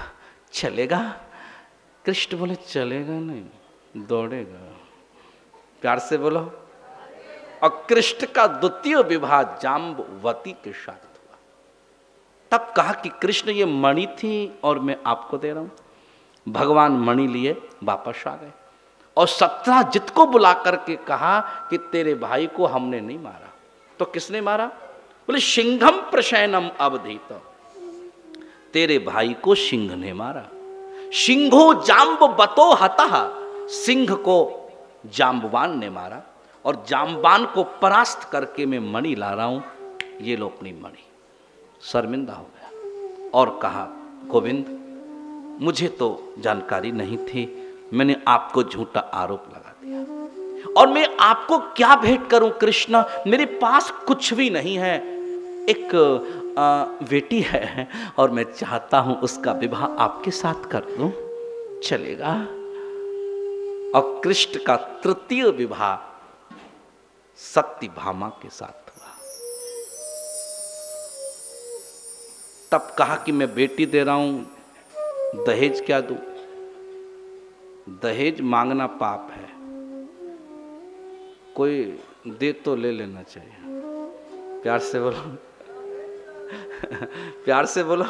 Speaker 3: चलेगा? कृष्ण बोले चलेगा नहीं, दौड़ेगा, प्यार से बोलो। और कृष्ण का द्वितीय विवाह जाम्बवती के साथ हुआ। तब कहा कि कृष्ण ये मणि थी और मैं आपको दे रहा हूं। भगवान मणि लिए वापस आ गए और सत्यजित को बुला करके कहा कि तेरे भाई को हमने नहीं मारा। तो किसने मारा? बोले सिंघम प्रशयनम अवधीत, तेरे भाई को सिंह ने मारा। सिंहो जाम्बवतो हतः, सिंह को जाम्बवान ने मारा और जाम्बान को परास्त करके मैं मणि ला रहा हूं, ये लो अपनी मणि। शर्मिंदा हो गया और कहा गोविंद मुझे तो जानकारी नहीं थी, मैंने आपको झूठा आरोप लगा दिया और मैं आपको क्या भेंट करूं कृष्ण, मेरे पास कुछ भी नहीं है। एक बेटी है और मैं चाहता हूं उसका विवाह आपके साथ कर दूं, चलेगा? और कृष्ण का तृतीय विवाह सत्यभामा के साथ हुआ। तब कहा कि मैं बेटी दे रहा हूं, दहेज क्या दूं? दहेज मांगना पाप है, कोई दे तो ले लेना चाहिए। प्यार से बोलो प्यार से बोलो।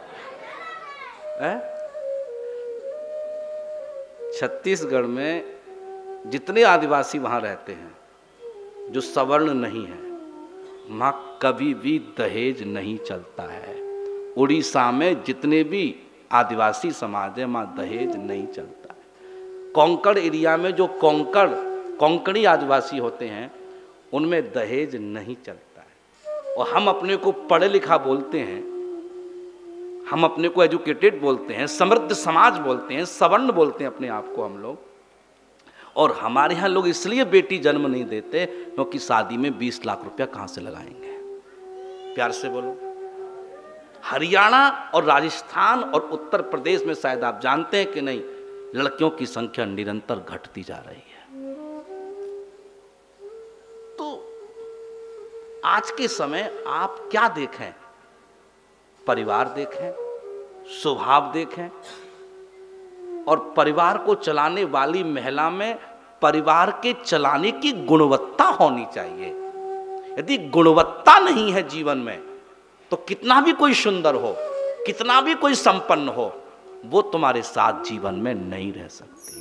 Speaker 3: छत्तीसगढ़ में जितने आदिवासी वहां रहते हैं जो सवर्ण नहीं है, वहां कभी भी दहेज नहीं चलता है। उड़ीसा में जितने भी आदिवासी समाज है वहां दहेज नहीं चलता है। कोंकण एरिया में जो कोंकणी आदिवासी होते हैं उनमें दहेज नहीं चलता है। और हम अपने को पढ़े लिखा बोलते हैं, हम अपने को एजुकेटेड बोलते हैं, समृद्ध समाज बोलते हैं, सवर्ण बोलते हैं अपने आप को हम लोग। और हमारे यहाँ लोग इसलिए बेटी जन्म नहीं देते क्योंकि शादी में 20 लाख रुपया कहाँ से लगाएंगे? प्यार से बोलो। हरियाणा और राजस्थान और उत्तर प्रदेश में शायद आप जानते हैं कि नहीं, लड़कियों की संख्या निरंतर घटती जा रही है। तो आज के समय आप क्या देखें? परिवार देखें, स्वभाव देखें, और परिवार को चलाने वाली महिला में परिवार के चलाने की गुणवत्ता होनी चाहिए। यदि गुणवत्ता नहीं है जीवन में तो कितना भी कोई सुंदर हो, कितना भी कोई संपन्न हो, वो तुम्हारे साथ जीवन में नहीं रह सकती।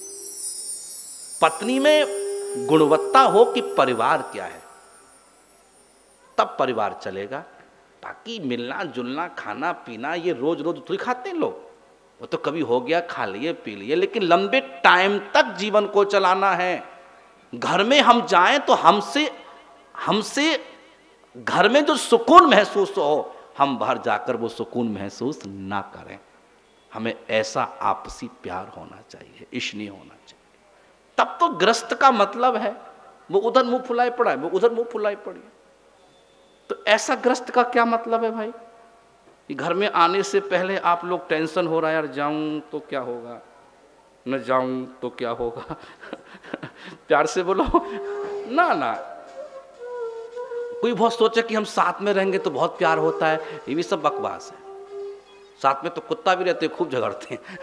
Speaker 3: पत्नी में गुणवत्ता हो कि परिवार क्या है, तब परिवार चलेगा। बाकी मिलना जुलना खाना पीना ये रोज रोज थोड़ी खाते हैं लोग, वो तो कभी हो गया खा लिए पी लिए, लेकिन लंबे टाइम तक जीवन को चलाना है। घर में हम जाएं तो हमसे घर में जो सुकून महसूस हो, हम बाहर जाकर वो सुकून महसूस ना करें। हमें ऐसा आपसी प्यार होना चाहिए, स्नेह होना चाहिए। तब तो ग्रस्त का मतलब है वो उधर मुंह फुलाए पड़ा है, वो उधर मुंह फुलाए पड़ी है। तो ऐसा ग्रस्त का क्या मतलब है भाई? घर में आने से पहले आप लोग टेंशन हो रहा है, यार जाऊं तो क्या होगा, न जाऊं तो क्या होगा। प्यार से बोलो ना ना। कोई बहुत सोचे कि हम साथ में रहेंगे तो बहुत प्यार होता है, ये भी सब बकवास है। साथ में तो कुत्ता भी रहते, खूब झगड़ते हैं।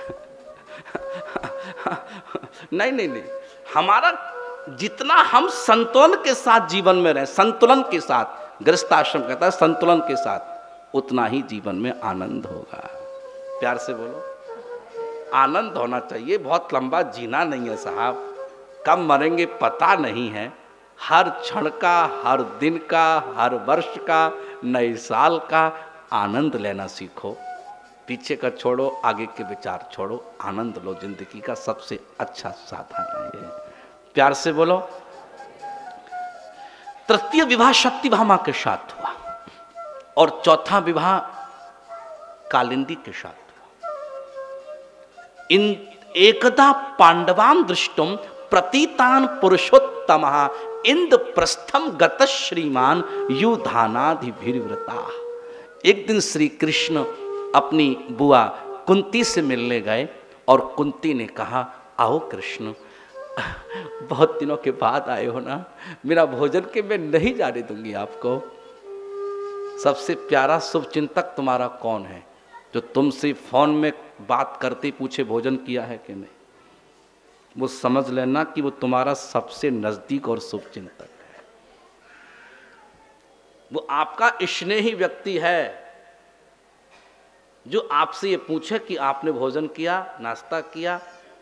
Speaker 3: नहीं नहीं नहीं, हमारा जितना हम संतुलन के साथ जीवन में रहे, संतुलन के साथ, गृहस्थ आश्रम कहता है संतुलन के साथ, उतना ही जीवन में आनंद होगा। प्यार से बोलो, आनंद होना चाहिए। बहुत लंबा जीना नहीं है साहब, कब मरेंगे पता नहीं है। हर क्षण का, हर दिन का, हर वर्ष का, नए साल का आनंद लेना सीखो। पीछे का छोड़ो, आगे के विचार छोड़ो, आनंद लो। जिंदगी का सबसे अच्छा साधन है ये। प्यार से बोलो। तृतीय विवाह सत्यभामा के साथ हुआ और चौथा विवाह कालिंदी के साथ हुआ। इन एकदा पांडवान दृष्टुम प्रतीतान पुरुषोत्तमः इंद्रप्रस्थम गत श्रीमान युधानाधिभिर्व्रता। एक दिन श्री कृष्ण अपनी बुआ कुंती से मिलने गए और कुंती ने कहा, आओ कृष्ण, बहुत दिनों के बाद आए हो ना, मेरा भोजन के मैं नहीं जाने दूंगी आपको। सबसे प्यारा शुभचिंतक तुम्हारा कौन है जो तुमसे फोन में बात करते पूछे भोजन किया है कि नहीं? वो समझ लेना कि वो तुम्हारा सबसे नजदीक और शुभचिंतक है। वो आपका स्नेही व्यक्ति है जो आपसे ये पूछे कि आपने भोजन किया, नाश्ता किया,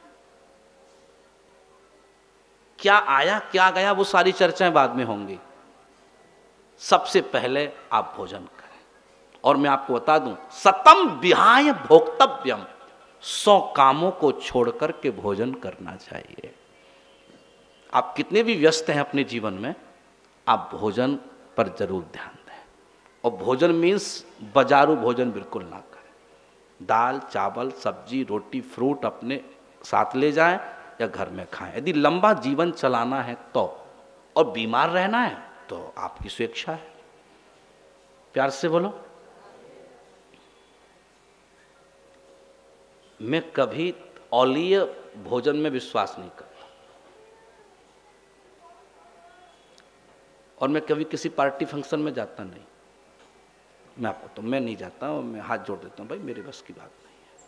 Speaker 3: क्या आया क्या गया, वो सारी चर्चाएं बाद में होंगी। सबसे पहले आप भोजन करें। और मैं आपको बता दूं, सतम विहाय भोक्तव्यम, 100 कामों को छोड़कर के भोजन करना चाहिए। आप कितने भी व्यस्त हैं अपने जीवन में, आप भोजन पर जरूर ध्यान दें। और भोजन मीन्स बाजारू भोजन बिल्कुल ना करें। दाल चावल सब्जी रोटी फ्रूट अपने साथ ले जाएं या घर में खाएं। यदि लंबा जीवन चलाना है तो, और बीमार रहना है तो आपकी स्वेच्छा है। प्यार से बोलो। मैं कभी औलीय भोजन में विश्वास नहीं करता, और मैं कभी किसी पार्टी फंक्शन में जाता नहीं। मैं आपको तो मैं नहीं जाता और मैं हाथ जोड़ देता हूं, भाई मेरे बस की बात नहीं है।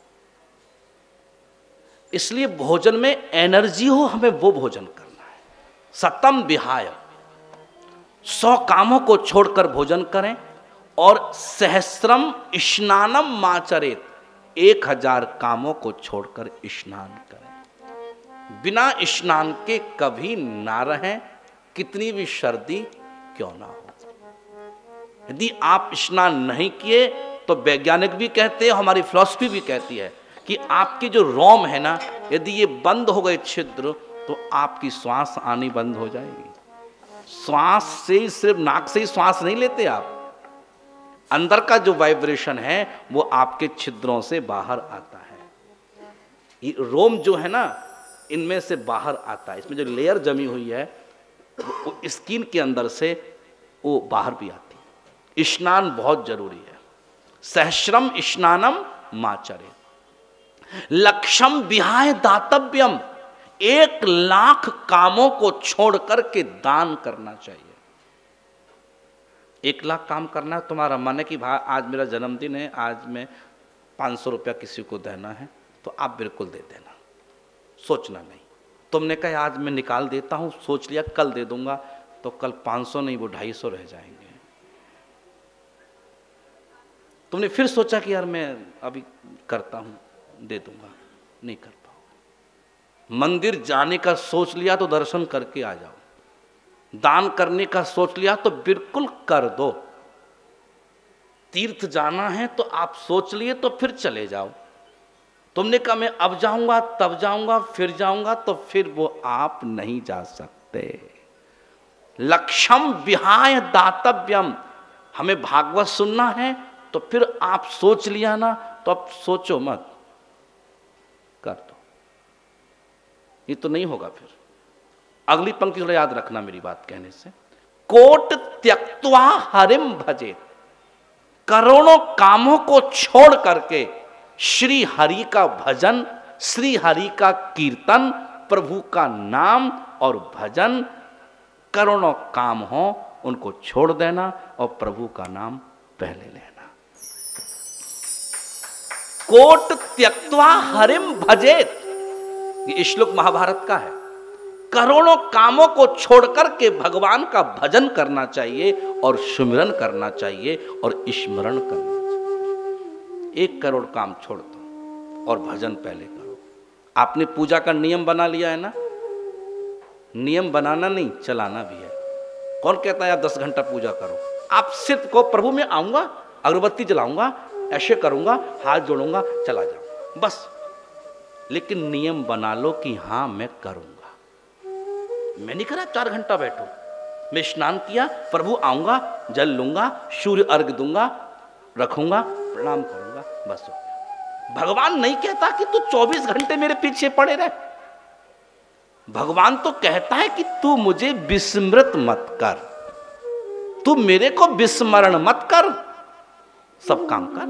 Speaker 3: इसलिए भोजन में एनर्जी हो, हमें वो भोजन करना है। सतम विहाय, 100 कामों को छोड़कर भोजन करें। और सहस्रम स्नानम माचरेत, 1000 कामों को छोड़कर स्नान करें। बिना स्नान के कभी ना रहें, कितनी भी सर्दी क्यों ना हो। यदि आप स्नान नहीं किए तो वैज्ञानिक भी कहते हैं, हमारी फिलॉसफी भी कहती है कि आपके जो रोम है ना, यदि ये बंद हो गए छिद्र, तो आपकी श्वास आनी बंद हो जाएगी। श्वास से ही, सिर्फ नाक से ही श्वास नहीं लेते आप, अंदर का जो वाइब्रेशन है वो आपके छिद्रों से बाहर आता है। ये रोम जो है ना, इनमें से बाहर आता है। इसमें जो लेयर जमी हुई है वो स्किन के अंदर से वो बाहर भी आती है। स्नान बहुत जरूरी है। सहस्रम स्नानम माचरे, लक्षम विहाय दातव्यम, 1,00,000 कामों को छोड़ करके दान करना चाहिए। 1,00,000 काम करना है। तुम्हारा मन है कि भाई आज मेरा जन्मदिन है, आज मैं 500 रुपया किसी को देना है, तो आप बिल्कुल दे देना, सोचना नहीं। तुमने कहा आज मैं निकाल देता हूं, सोच लिया कल दे दूंगा, तो कल 500 नहीं वो 250 रह जाएंगे। तुमने फिर सोचा कि यार मैं अभी करता हूं, दे दूंगा, नहीं कर पाओगे। मंदिर जाने का सोच लिया तो दर्शन करके आ जाओ। दान करने का सोच लिया तो बिल्कुल कर दो। तीर्थ जाना है तो आप सोच लिए तो फिर चले जाओ। तुमने कहा मैं अब जाऊंगा तब जाऊंगा फिर जाऊंगा, तो फिर वो आप नहीं जा सकते। लक्ष्यम विहाय दातव्यम, हमें भागवत सुनना है तो फिर आप सोच लिया ना, तो अब सोचो मत, कर दो। ये तो नहीं होगा। फिर अगली पंक्ति थोड़ा याद रखना मेरी बात कहने से। कोट त्यक्त्वा हरिम भजे, करोड़ों कामों को छोड़ करके श्री हरि का भजन, श्री हरि का कीर्तन, प्रभु का नाम और भजन। करोड़ों काम हो उनको छोड़ देना और प्रभु का नाम पहले लेना। कोट त्यक्त्वा हरिम भजेत, ये श्लोक महाभारत का है। करोड़ों कामों को छोड़कर के भगवान का भजन करना चाहिए और सुमिरन करना चाहिए और स्मरण करना चाहिए। 1 करोड़ काम छोड़ दो और भजन पहले करो। आपने पूजा का नियम बना लिया है ना, नियम बनाना नहीं चलाना भी है। कौन कहता है यार 10 घंटा पूजा करो? आप सिर्फ को प्रभु मैं आऊंगा, अगरबत्ती जलाऊंगा, ऐसे करूंगा, हाथ जोड़ूंगा, चला जाऊंगा बस। लेकिन नियम बना लो कि हाँ मैं करूंगा। मैं नहीं करा 4 घंटा बैठो, मैं स्नान किया, प्रभु आऊंगा, जल लूंगा, सूर्य अर्घ दूंगा, रखूंगा, प्रणाम करूंगा, बस हो गया। भगवान नहीं कहता कि तू 24 घंटे मेरे पीछे पड़े रहे। भगवान तो कहता है कि तू मुझे विस्मृत मत कर, तू मेरे को विस्मरण मत कर, सब काम कर,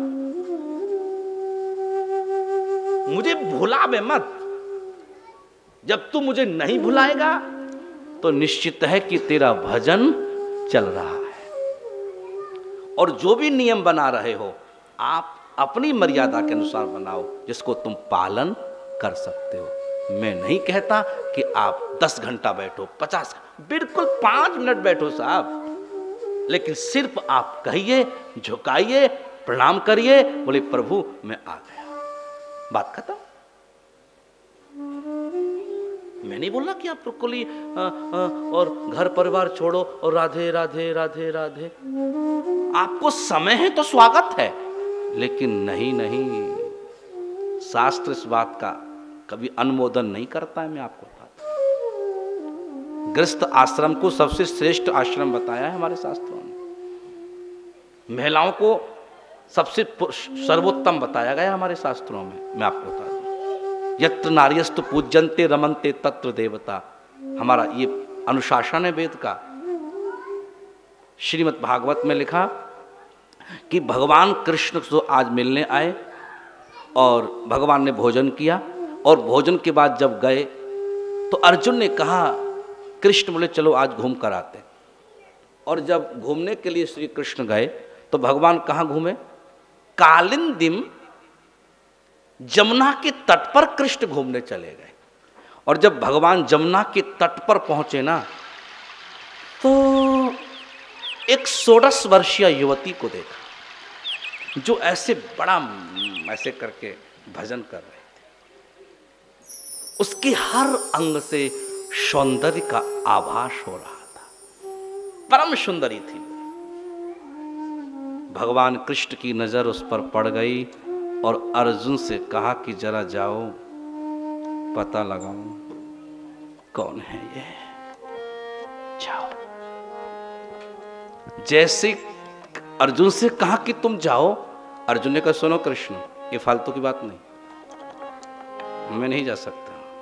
Speaker 3: मुझे भुलावे मत। जब तू मुझे नहीं भुलाएगा तो निश्चित है कि तेरा भजन चल रहा है। और जो भी नियम बना रहे हो आप अपनी मर्यादा के अनुसार बनाओ, जिसको तुम पालन कर सकते हो। मैं नहीं कहता कि आप 10 घंटा बैठो, 50, बिल्कुल 5 मिनट बैठो साहब, लेकिन सिर्फ आप कहिए, झुकाइए, प्रणाम करिए, बोले प्रभु मैं आ गया, बात खत्म। मैं नहीं बोला कि आप बिल्कुल ही और घर परिवार छोड़ो और राधे राधे राधे राधे। आपको समय है तो स्वागत है, लेकिन नहीं नहीं, शास्त्र इस बात का कभी अनुमोदन नहीं करता है। मैं आपको बताता हूं, गृहस्थ आश्रम को सबसे श्रेष्ठ आश्रम बताया है हमारे शास्त्रों ने। महिलाओं को सबसे सर्वोत्तम बताया गया हमारे शास्त्रों में। मैं आपको बता दूं, यत्र नार्यस्तु पूज्यन्ते रमन्ते तत्र देवता, हमारा ये अनुशासन है वेद का। श्रीमद् भागवत में लिखा कि भगवान कृष्ण जो आज मिलने आए और भगवान ने भोजन किया, और भोजन के बाद जब गए तो अर्जुन ने कहा, कृष्ण बोले चलो आज घूम कर आते। और जब घूमने के लिए श्री कृष्ण गए तो भगवान कहाँ घूमे? कालिंदिम, जमुना के तट पर कृष्ण घूमने चले गए। और जब भगवान जमुना के तट पर पहुंचे ना, तो एक 16 वर्षीय युवती को देखा जो ऐसे बड़ा ऐसे करके भजन कर रहे थे। उसके हर अंग से सौंदर्य का आभास हो रहा था, परम सुंदरी थी। भगवान कृष्ण की नजर उस पर पड़ गई और अर्जुन से कहा कि जरा जाओ पता लगाओ कौन है ये, जाओ। जैसे अर्जुन से कहा कि तुम जाओ, अर्जुन ने कहा सुनो कृष्ण, ये फालतू की बात नहीं, मैं नहीं जा सकता,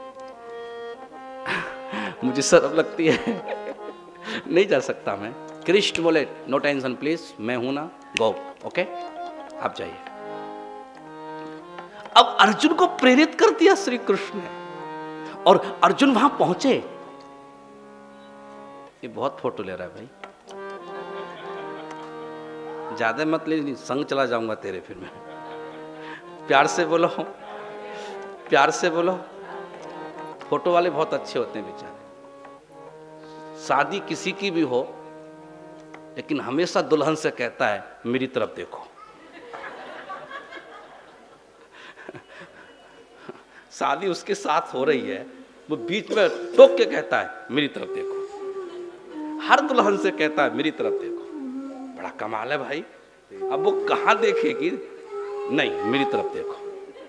Speaker 3: मुझे शर्म लगती है, नहीं जा सकता मैं। कृष्ण बोले नो टेंशन प्लीज, मैं हूं ना, गो, ओके आप जाइए। अब अर्जुन को प्रेरित कर दिया श्री कृष्ण ने, और अर्जुन वहां पहुंचे। ये बहुत फोटो ले रहा है भाई, ज्यादा मत ले, संग चला जाऊंगा तेरे फिर मैं। प्यार से बोलो, प्यार से बोलो। फोटो वाले बहुत अच्छे होते हैं बेचारे, शादी किसी की भी हो, लेकिन हमेशा दुल्हन से कहता है मेरी तरफ देखो। शादी उसके साथ हो रही है, वो बीच में टोक के कहता है मेरी तरफ देखो। हर दुल्हन से कहता है मेरी तरफ देखो। बड़ा कमाल है भाई। अब वो कहाँ देखेगी? नहीं, मेरी तरफ देखो।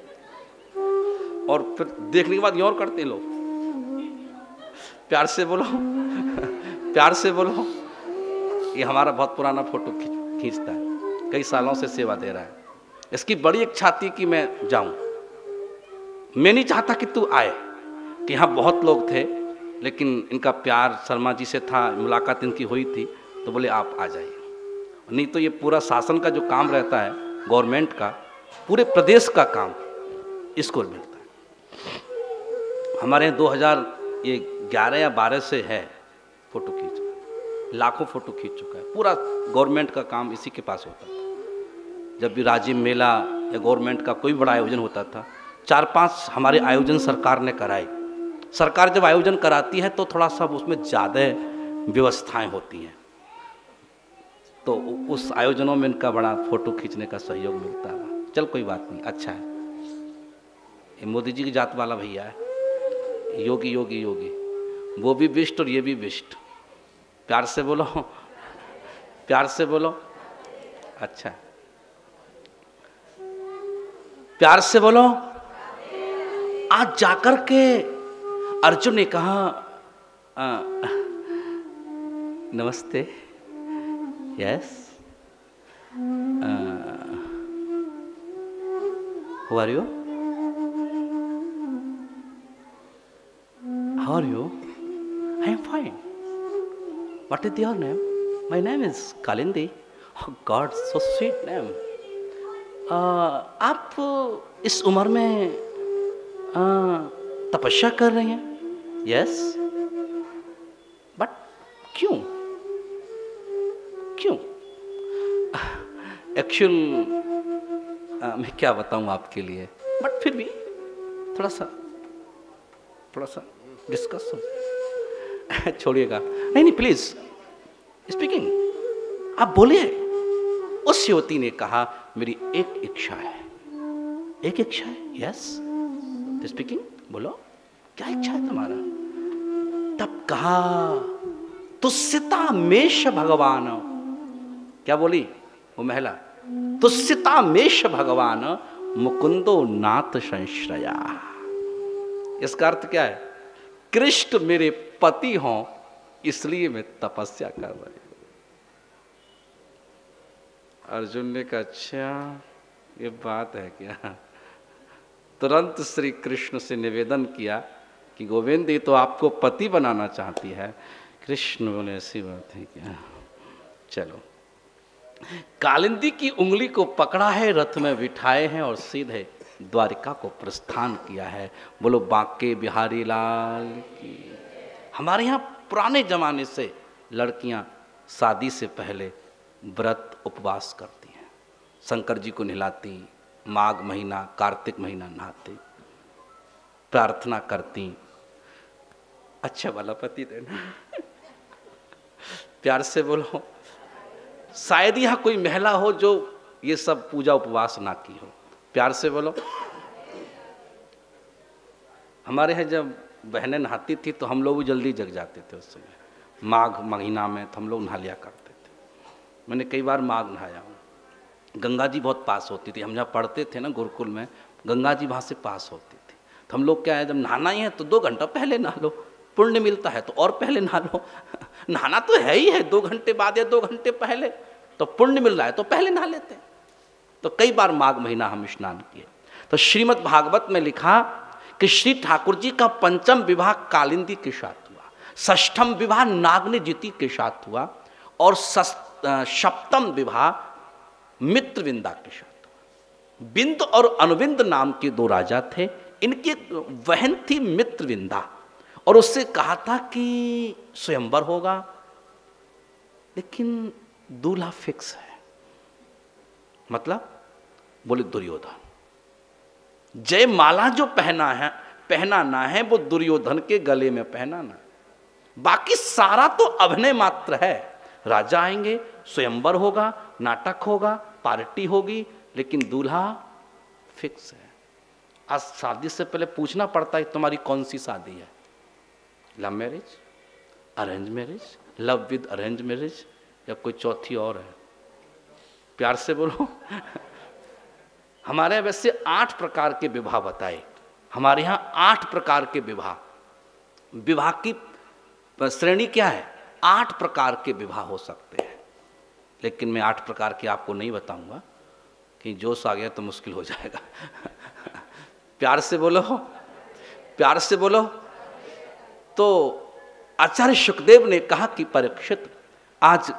Speaker 3: और फिर देखने के बाद ये और करते हैं लोग, प्यार से बोलो, प्यार से बोलो। ये हमारा बहुत पुराना फोटो खींचता है, कई सालों से सेवा दे रहा है। इसकी बड़ी इच्छा थी कि मैं जाऊं, मैं नहीं चाहता कि तू आए, कि यहाँ बहुत लोग थे, लेकिन इनका प्यार शर्मा जी से था, मुलाकात इनकी हुई थी, तो बोले आप आ जाइए। नहीं तो ये पूरा शासन का जो काम रहता है, गवर्नमेंट का, पूरे प्रदेश का काम इसको मिलता है। हमारे यहाँ 2011 या 12 से है फोटो खींच, लाखों फोटो खींच चुका है। पूरा गवर्नमेंट का काम इसी के पास होता था। जब भी राज्य मेला या गवर्नमेंट का कोई बड़ा आयोजन होता था, 4-5 हमारे आयोजन सरकार ने कराए। सरकार जब आयोजन कराती है तो थोड़ा सा उसमें ज़्यादा व्यवस्थाएं होती हैं, तो उस आयोजनों में इनका बड़ा फोटो खींचने का सहयोग मिलता है। चल कोई बात नहीं, अच्छा है। ये मोदी जी की जात वाला भैया है, योगी योगी योगी, वो भी बिष्ट और ये भी बिष्ट। प्यार से बोलो, प्यार से बोलो। अच्छा, प्यार से बोलो। आज जाकर के अर्जुन ने कहा नमस्ते, yes, how are you, how are you, I am fine, what is your name, my name is Kalindi, god so sweet name. आप इस उम्र में तपस्या कर रही हैं? यस, बट क्यों, क्यों? एक्चुअल मैं क्या बताऊं आपके लिए, बट फिर भी थोड़ा सा थोड़ा सा डिस्कस हो। छोड़िएगा, नहीं नहीं प्लीज स्पीकिंग, आप बोलिए। उस युवती ने कहा मेरी एक इच्छा है। एक इच्छा है? यस स्पीकिंग, बोलो क्या इच्छा है तुम्हारा? तब कहा तुस्सिता मेष भगवान। क्या बोली वो महिला? तुस्सिता मेष भगवान मुकुंदो नाथ संश्रया। इसका अर्थ क्या है? कृष्ण मेरे पति हों इसलिए मैं तपस्या कर रही हूं। अर्जुन ने कहा अच्छा ये बात है क्या? तुरंत श्री कृष्ण से निवेदन किया कि गोविंद ये तो आपको पति बनाना चाहती है। कृष्ण बोले ऐसी बात है क्या? चलो। कालिंदी की उंगली को पकड़ा है, रथ में बिठाए हैं और सीधे द्वारिका को प्रस्थान किया है। बोलो बांके बिहारी लाल की। हमारे यहाँ पुराने जमाने से लड़कियां शादी से पहले व्रत उपवास करती हैं, शंकर जी को नहलाती, माघ महीना कार्तिक महीना नहाती, प्रार्थना करती अच्छा वाला पति देना। प्यार से बोलो। शायद यहाँ कोई महिला हो जो ये सब पूजा उपवास ना की हो। प्यार से बोलो। हमारे यहाँ जब बहनें नहाती थी तो हम लोग भी जल्दी जग जाते थे उस समय, माघ महीना में तो हम लोग नहा लिया करते थे। मैंने कई बार माघ नहाया हूँ। गंगा जी बहुत पास होती थी, हम जहाँ पढ़ते थे ना गुरुकुल में, गंगा जी वहाँ से पास होती थी। तो हम लोग क्या है, जब नहाना ही है तो 2 घंटा पहले नहा लो, पुण्य मिलता है तो और पहले नहा लो। नहाना तो है ही है, 2 घंटे बाद या 2 घंटे पहले, तो पुण्य मिल रहा है तो पहले नहा लेते हैं। तो कई बार माघ महीना हम स्नान किए। तो श्रीमद् भागवत में लिखा कि श्री ठाकुर जी का 5म विवाह कालिंदी के साथ हुआ, 6ठम विवाह नागनेजिति के साथ हुआ और 7म विवाह मित्रविंदा के साथ हुआ। बिंद और अनुबिंद नाम के 2 राजा थे। इनकी एक बहन थी मित्रविंदा और उससे कहा था कि स्वयंवर होगा, लेकिन दूल्हा फिक्स है। मतलब बोले दुर्योधन। जयमाला जो पहनाना है वो दुर्योधन के गले में पहनाना, बाकी सारा तो अभिनय मात्र है। राजा आएंगे, स्वयंवर होगा, नाटक होगा, पार्टी होगी, लेकिन दूल्हा फिक्स है। आज शादी से पहले पूछना पड़ता है तुम्हारी कौन सी शादी है, love marriage, arrange marriage, love with arrange marriage या कोई चौथी और है? प्यार से बोलो। हमारे वैसे 8 प्रकार के विवाह बताए। हमारे यहाँ 8 प्रकार के विवाह, विवाह की श्रेणी क्या है? 8 प्रकार के विवाह हो सकते हैं, लेकिन मैं 8 प्रकार के आपको नहीं बताऊंगा कि जोश आ गया तो मुश्किल हो जाएगा। प्यार से बोलो, प्यार से बोलो। तो आचार्य शुकदेव ने कहा कि परीक्षित आज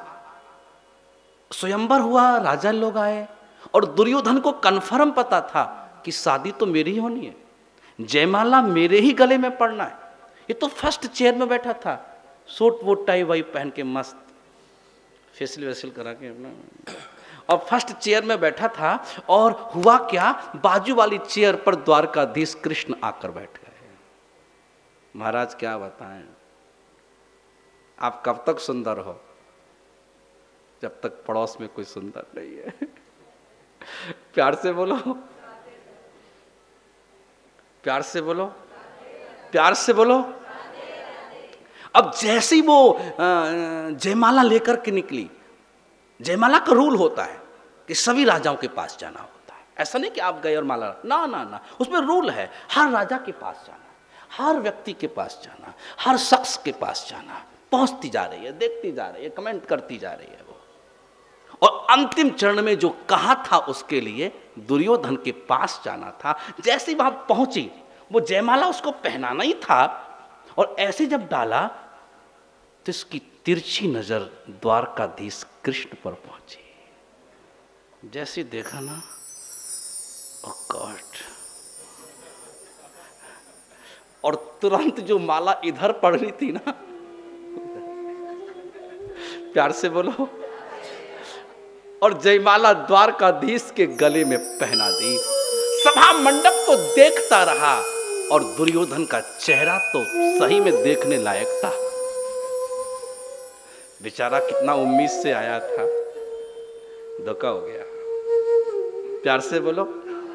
Speaker 3: स्वयंवर हुआ, राजा लोग आए और दुर्योधन को कन्फर्म पता था कि शादी तो मेरी ही होनी है, जयमाला मेरे ही गले में पड़ना है। ये तो फर्स्ट चेयर में बैठा था, सूट वोट टाई वाई पहन के मस्त फेसिल वेसिल करा के अपना, और फर्स्ट चेयर में बैठा था। और हुआ क्या, बाजू वाली चेयर पर द्वारकाधीश कृष्ण आकर बैठ गए। महाराज क्या बताएं, आप कब तक सुंदर हो? जब तक पड़ोस में कोई सुंदर नहीं है। प्यार से बोलो, प्यार से बोलो, प्यार से बोलो। अब जैसे ही वो जयमाला लेकर के निकली, जयमाला का रूल होता है कि सभी राजाओं के पास जाना होता है। ऐसा नहीं कि आप गए और माला, ना ना ना, उसमें रूल है, हर राजा के पास जाना, हर व्यक्ति के पास जाना, हर शख्स के पास जाना। पहुंचती जा रही है, देखती जा रही है, कमेंट करती जा रही है वो। और अंतिम चरण में जो कहा था उसके लिए दुर्योधन के पास जाना था। जैसे वहां पहुंची, वो जयमाला उसको पहनाना ही था, और ऐसे जब डाला तो इसकी तिरछी नजर द्वारकाधीश कृष्ण पर पहुंची। जैसे देखा ना, ओह गॉड, और तुरंत जो माला इधर पड़ रही थी ना, प्यार से बोलो, और जयमाला द्वारकाधीश के गले में पहना दी। सभा मंडप को देखता रहा और दुर्योधन का चेहरा तो सही में देखने लायक था। बेचारा कितना उम्मीद से आया था, धोखा हो गया। प्यार से बोलो।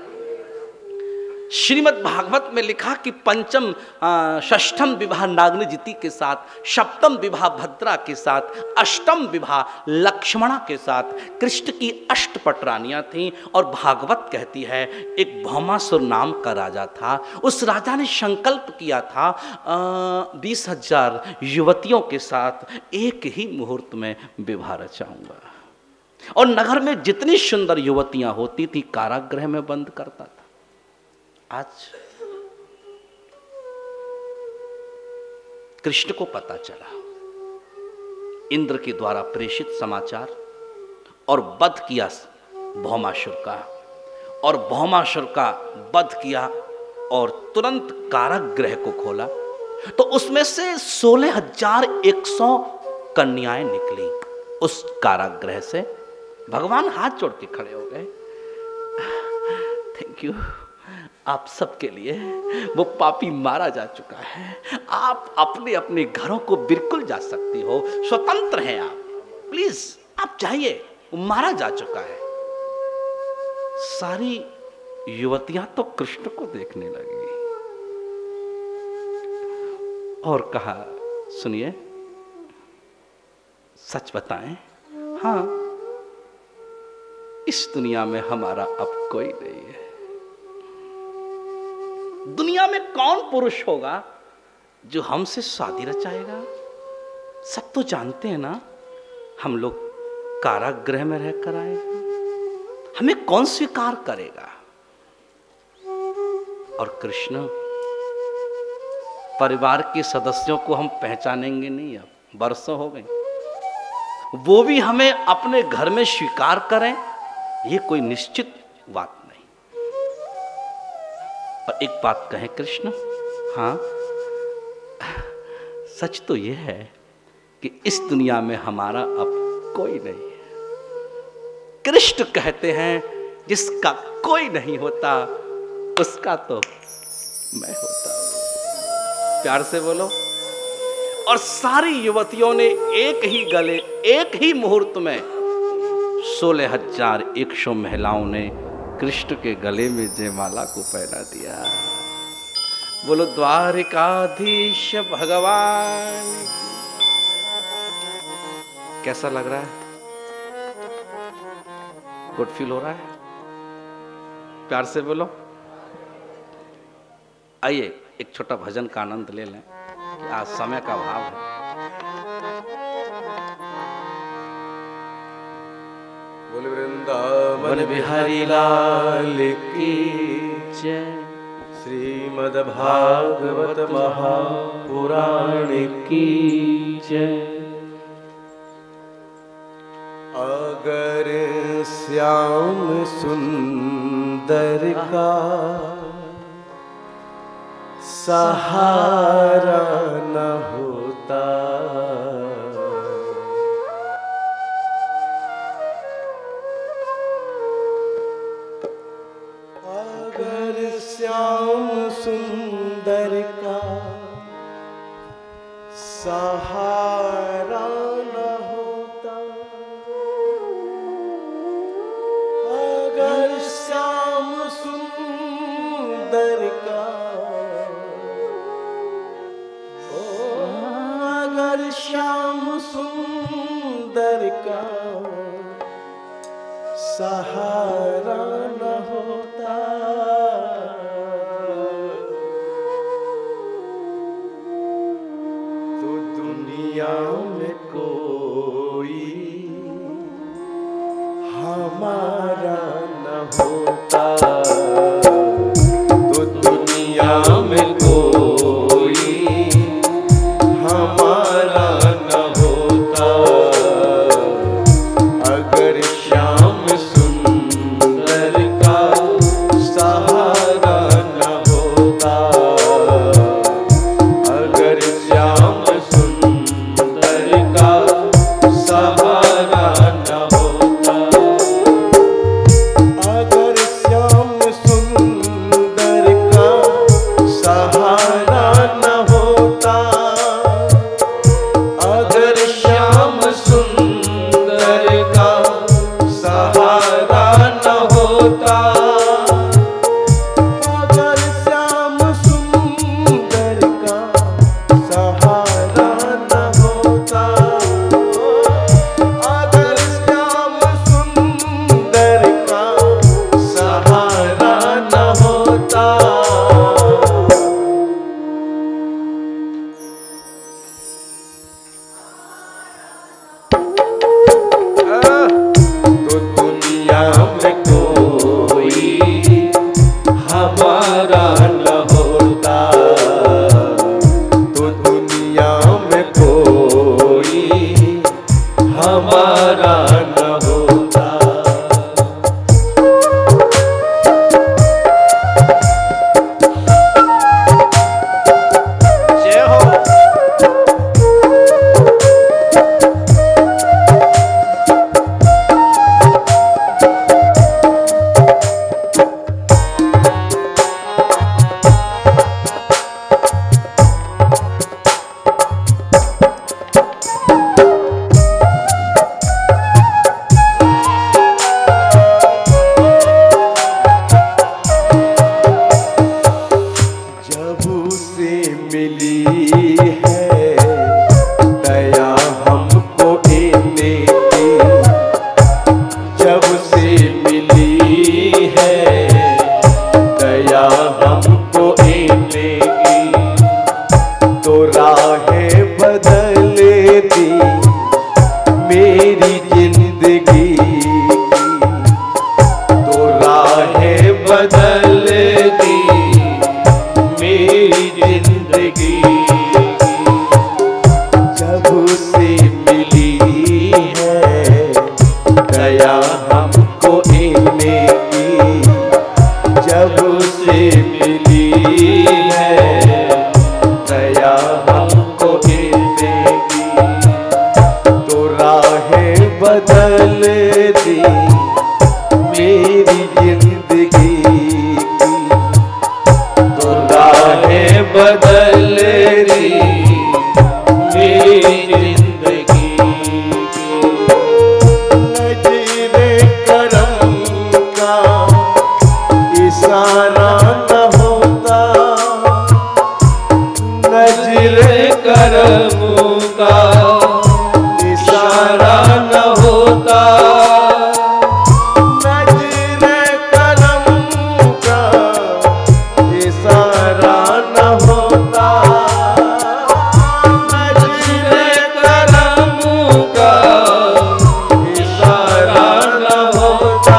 Speaker 3: श्रीमद् भागवत में लिखा कि पंचम षष्ठम विवाह नागनजिति के साथ, सप्तम विवाह भद्रा के साथ, अष्टम विवाह लक्ष्मणा के साथ कृष्ण की अष्टपट रानियां थीं। और भागवत कहती है एक भौमासुर नाम का राजा था। उस राजा ने संकल्प किया था 20,000 युवतियों के साथ एक ही मुहूर्त में विवाह रचाऊंगा। और नगर में जितनी सुंदर युवतियां होती थी कारागृह में बंद करता था। आज कृष्ण को पता चला, इंद्र के द्वारा प्रेषित समाचार, और वध किया भौमासुर का, और भौमासुर का वध किया और तुरंत कारागृह को खोला। तो उसमें से 16,100 कन्याएं निकली उस कारागृह से। भगवान हाथ जोड़ के खड़े हो गए, थैंक यू आप सबके लिए। वो पापी मारा जा चुका है, आप अपने अपने घरों को बिल्कुल जा सकती हो, स्वतंत्र हैं आप, प्लीज आप जाइए, वो मारा जा चुका है। सारी युवतियां तो कृष्ण को देखने लगी और कहा, सुनिए सच बताएं, हाँ इस दुनिया में हमारा अब कोई नहीं है। दुनिया में कौन पुरुष होगा जो हमसे शादी रचाएगा? सब तो जानते हैं ना, हम लोग कारागृह में रहकर आए हैं, हमें कौन स्वीकार करेगा? और कृष्ण, परिवार के सदस्यों को हम पहचानेंगे नहीं, अब बरसों हो गए, वो भी हमें अपने घर में स्वीकार करें, ये कोई निश्चित बात नहीं। और एक बात कहें कृष्ण, हाँ सच तो यह है कि इस दुनिया में हमारा अब कोई नहीं है। कृष्ण कहते हैं जिसका कोई नहीं होता उसका तो मैं होता हूं। प्यार से बोलो। और सारी युवतियों ने एक ही गले, एक ही मुहूर्त में 16,100 महिलाओं ने कृष्ण के गले में जयमाला को पहना दिया। बोलो द्वारिकाधीश भगवान। कैसा लग रहा है? गुड फील हो रहा है? प्यार से बोलो। आइए एक छोटा भजन का आनंद ले लें कि आज समय का अभाव है।
Speaker 1: बोल वृंदावन बिहारी लाल की जय। श्रीमद् भागवत महापुराण की जय। अगर श्याम सुंदर का सहारा न होता, अगर श्याम सुंदर का सहारा न होता, अगर श्याम सुंदर का, अगर श्याम सुंदर का सहारा न होता, तो दुनिया में कोई हमारा न होता, तो दुनिया में कोई हमारा न होता, अगर श्याम सुंदर का सहारा न होता, अगर श्याम सुंदर का सहारा न होता, अगर श्याम
Speaker 2: नजरे करमू का इशारा न होता,
Speaker 1: नजरे करम का इशारा न होता,
Speaker 2: नजरे करमू का इशारा न होता।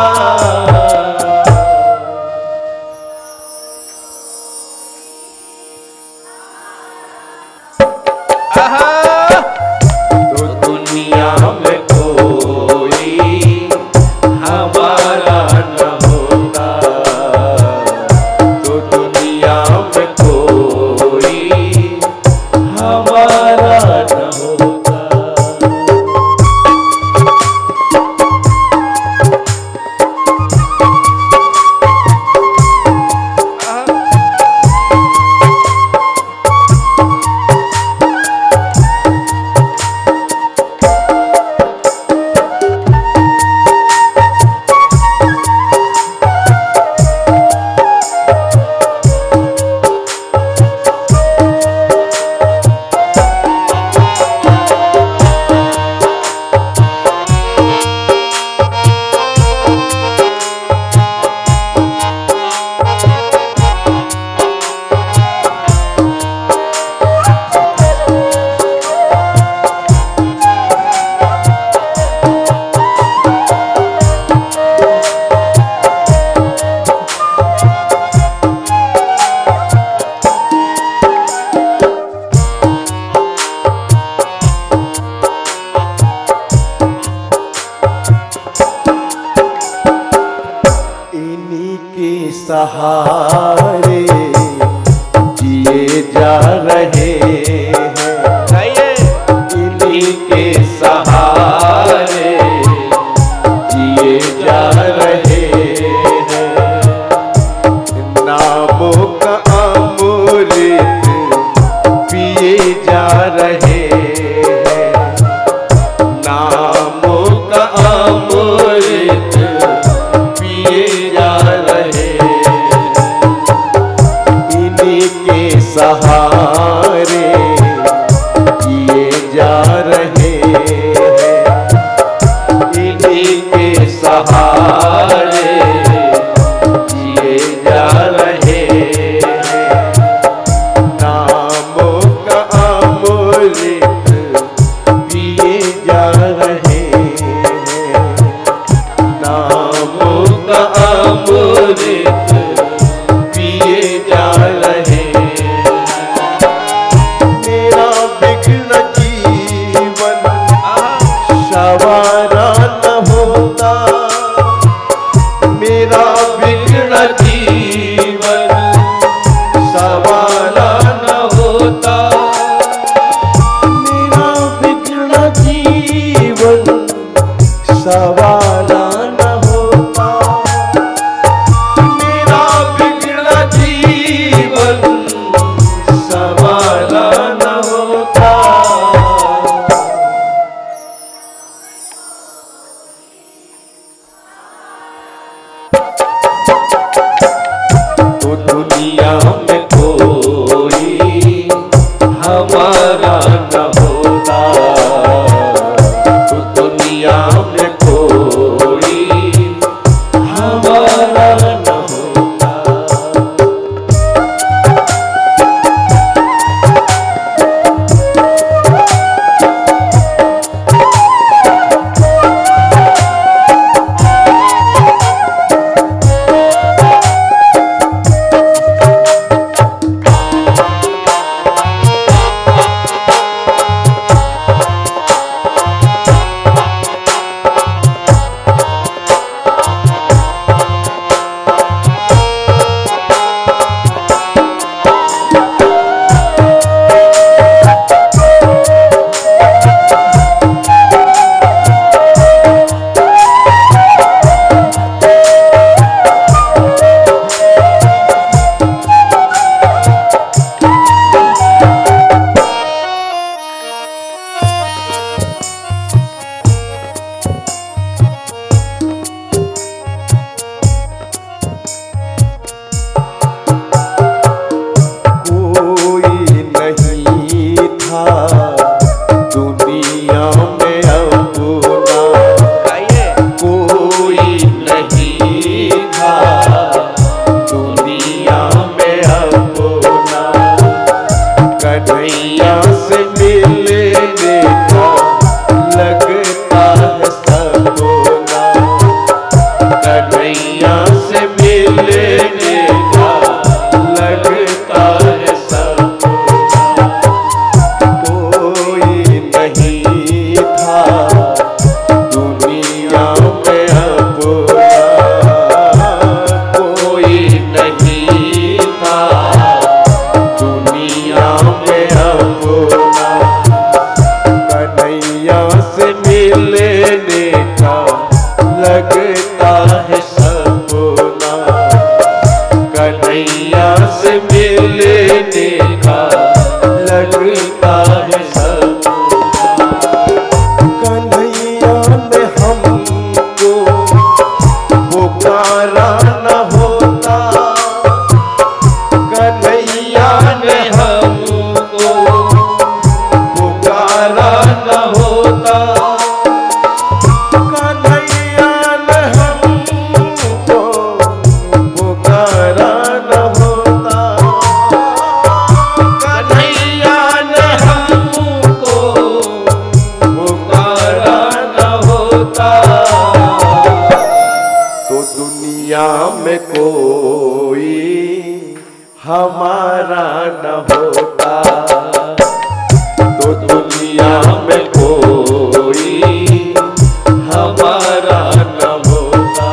Speaker 1: तो दुनिया में कोई
Speaker 2: हमारा न होता,
Speaker 1: तो दुनिया में
Speaker 2: कोई हमारा न होता।
Speaker 1: इन्हीं के सहारे जिए जा रहे हैं,
Speaker 2: इन्हीं के सहारे जिए जा रहे हैं,
Speaker 1: नामों का अमृत पिए जा रहे हैं,
Speaker 2: नामों का अमृत पिए जा रहे हैं,
Speaker 1: इन्हीं के सहारे जिए जा रहे हैं,
Speaker 2: इन्हीं के सहारे जिए जा रहे हैं,
Speaker 1: नामों का अमृत पिए जा रहे हैं,
Speaker 2: नामों का अमृत पिए जा रहे हैं।
Speaker 1: मेरा बिगड़ जीवन सवारा न होता, मेरा
Speaker 2: बिगड़ा जीवन सवारा न होता,
Speaker 1: मेरा बिगड़ा जीवन सवारा न होता,
Speaker 2: मेरा बिगड़ा जीवन सवारा न होता।
Speaker 1: तो
Speaker 2: दुनिया में कोई हमारा न होता, तो दुनिया में कोई हमारा न होता। कन्हैया से मिलने का लगता है सपना, कन्हैया से मिलने का लगता है सपना। कोई नहीं था दुनिया में अपना, कोई नहीं था दुनिया में अपना, कन्हैया से मिलने का लगता है सपना, कन्हैया से मिलने का लगता है सपना। कन्हैया ने हमको पुकारा न होता, कन्हैया ने हमको पुकारा न होता, कन्हैया ने हमको पुकारा न होता, कन्हैया ने हमको पुकारा न होता, तो दुनिया में कोई हमारा न होता, तो दुनिया में कोई हमारा न होता।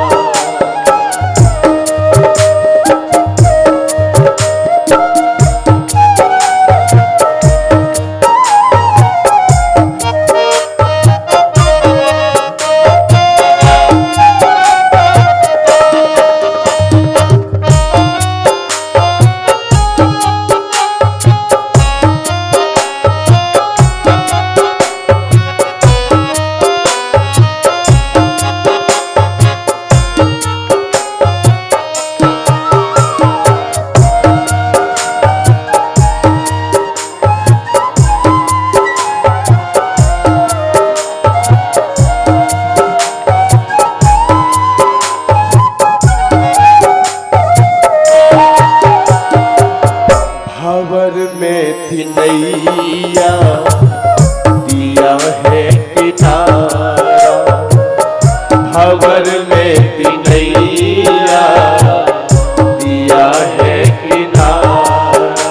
Speaker 2: भंवर में थी नैया दिया है किनारा, भंवर में थी नैया दिया है किनारा,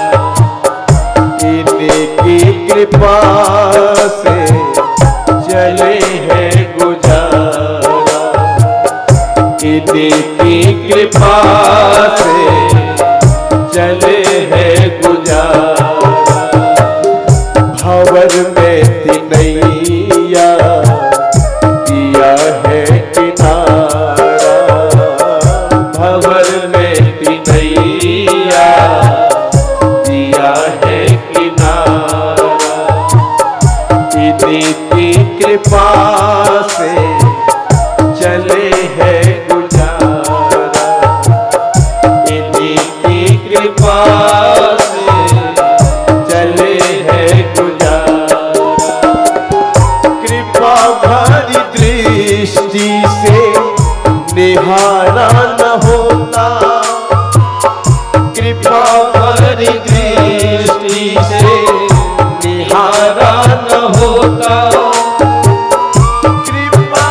Speaker 2: इनकी कृपा से चले हैं गुजारा, इनकी कृपा से चले हैं गुजारा। भंवर में थी नैया दिया है किनारा, भंवर में थी नैया दिया है किनारा, इनकी कृपा से चले हैं गुजारा, इनकी कृपा से चले हैं गुजारा। कृपा भरी दृष्टि से निहारा न होता, कृपा भरी दृष्टि से निहारा न होता, कृपा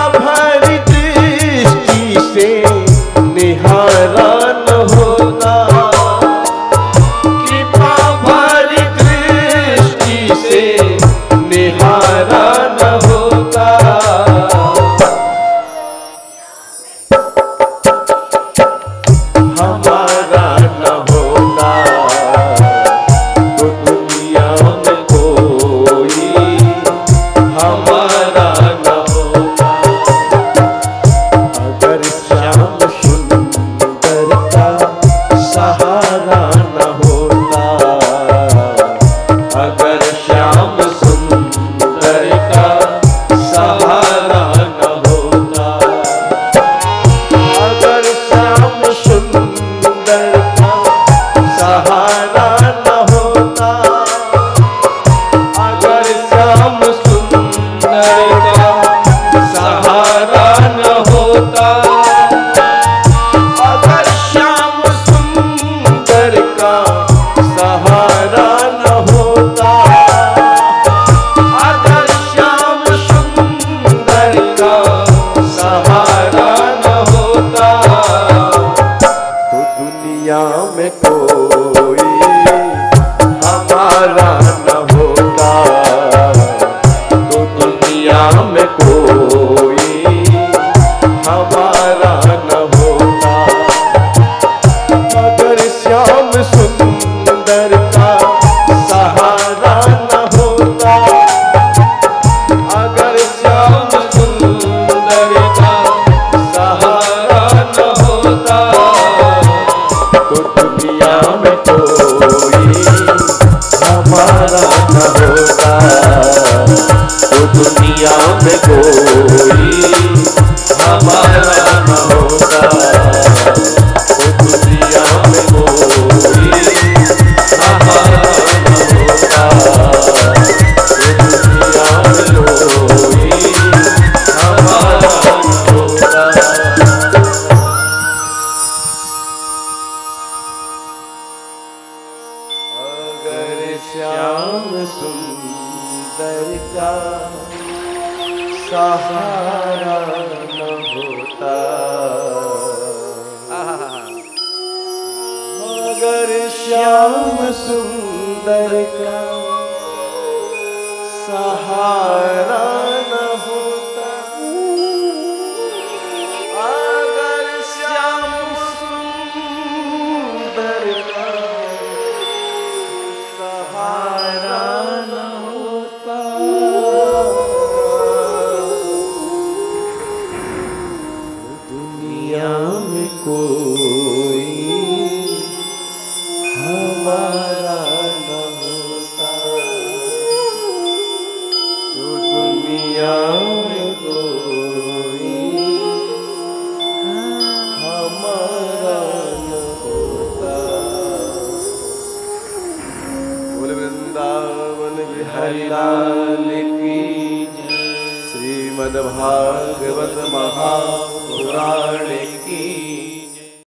Speaker 2: दुनिया में कोई हमारा न होता, तो दुनिया में कोई हमारा न होता, तो दुनिया में कोई हमारा न होता। अगर श्याम सुंदर का सहारा न होता, अगर श्याम सुंदर का सहारा न होता, अगर श्याम सुंदर का सहारा न होता, दुनिया में कोई हमारा न होता, तो दुनिया में कोई हमारा न होता। बोल वृंदावन बिहारी लाल की जय। श्रीमद् भागवत महापुराणे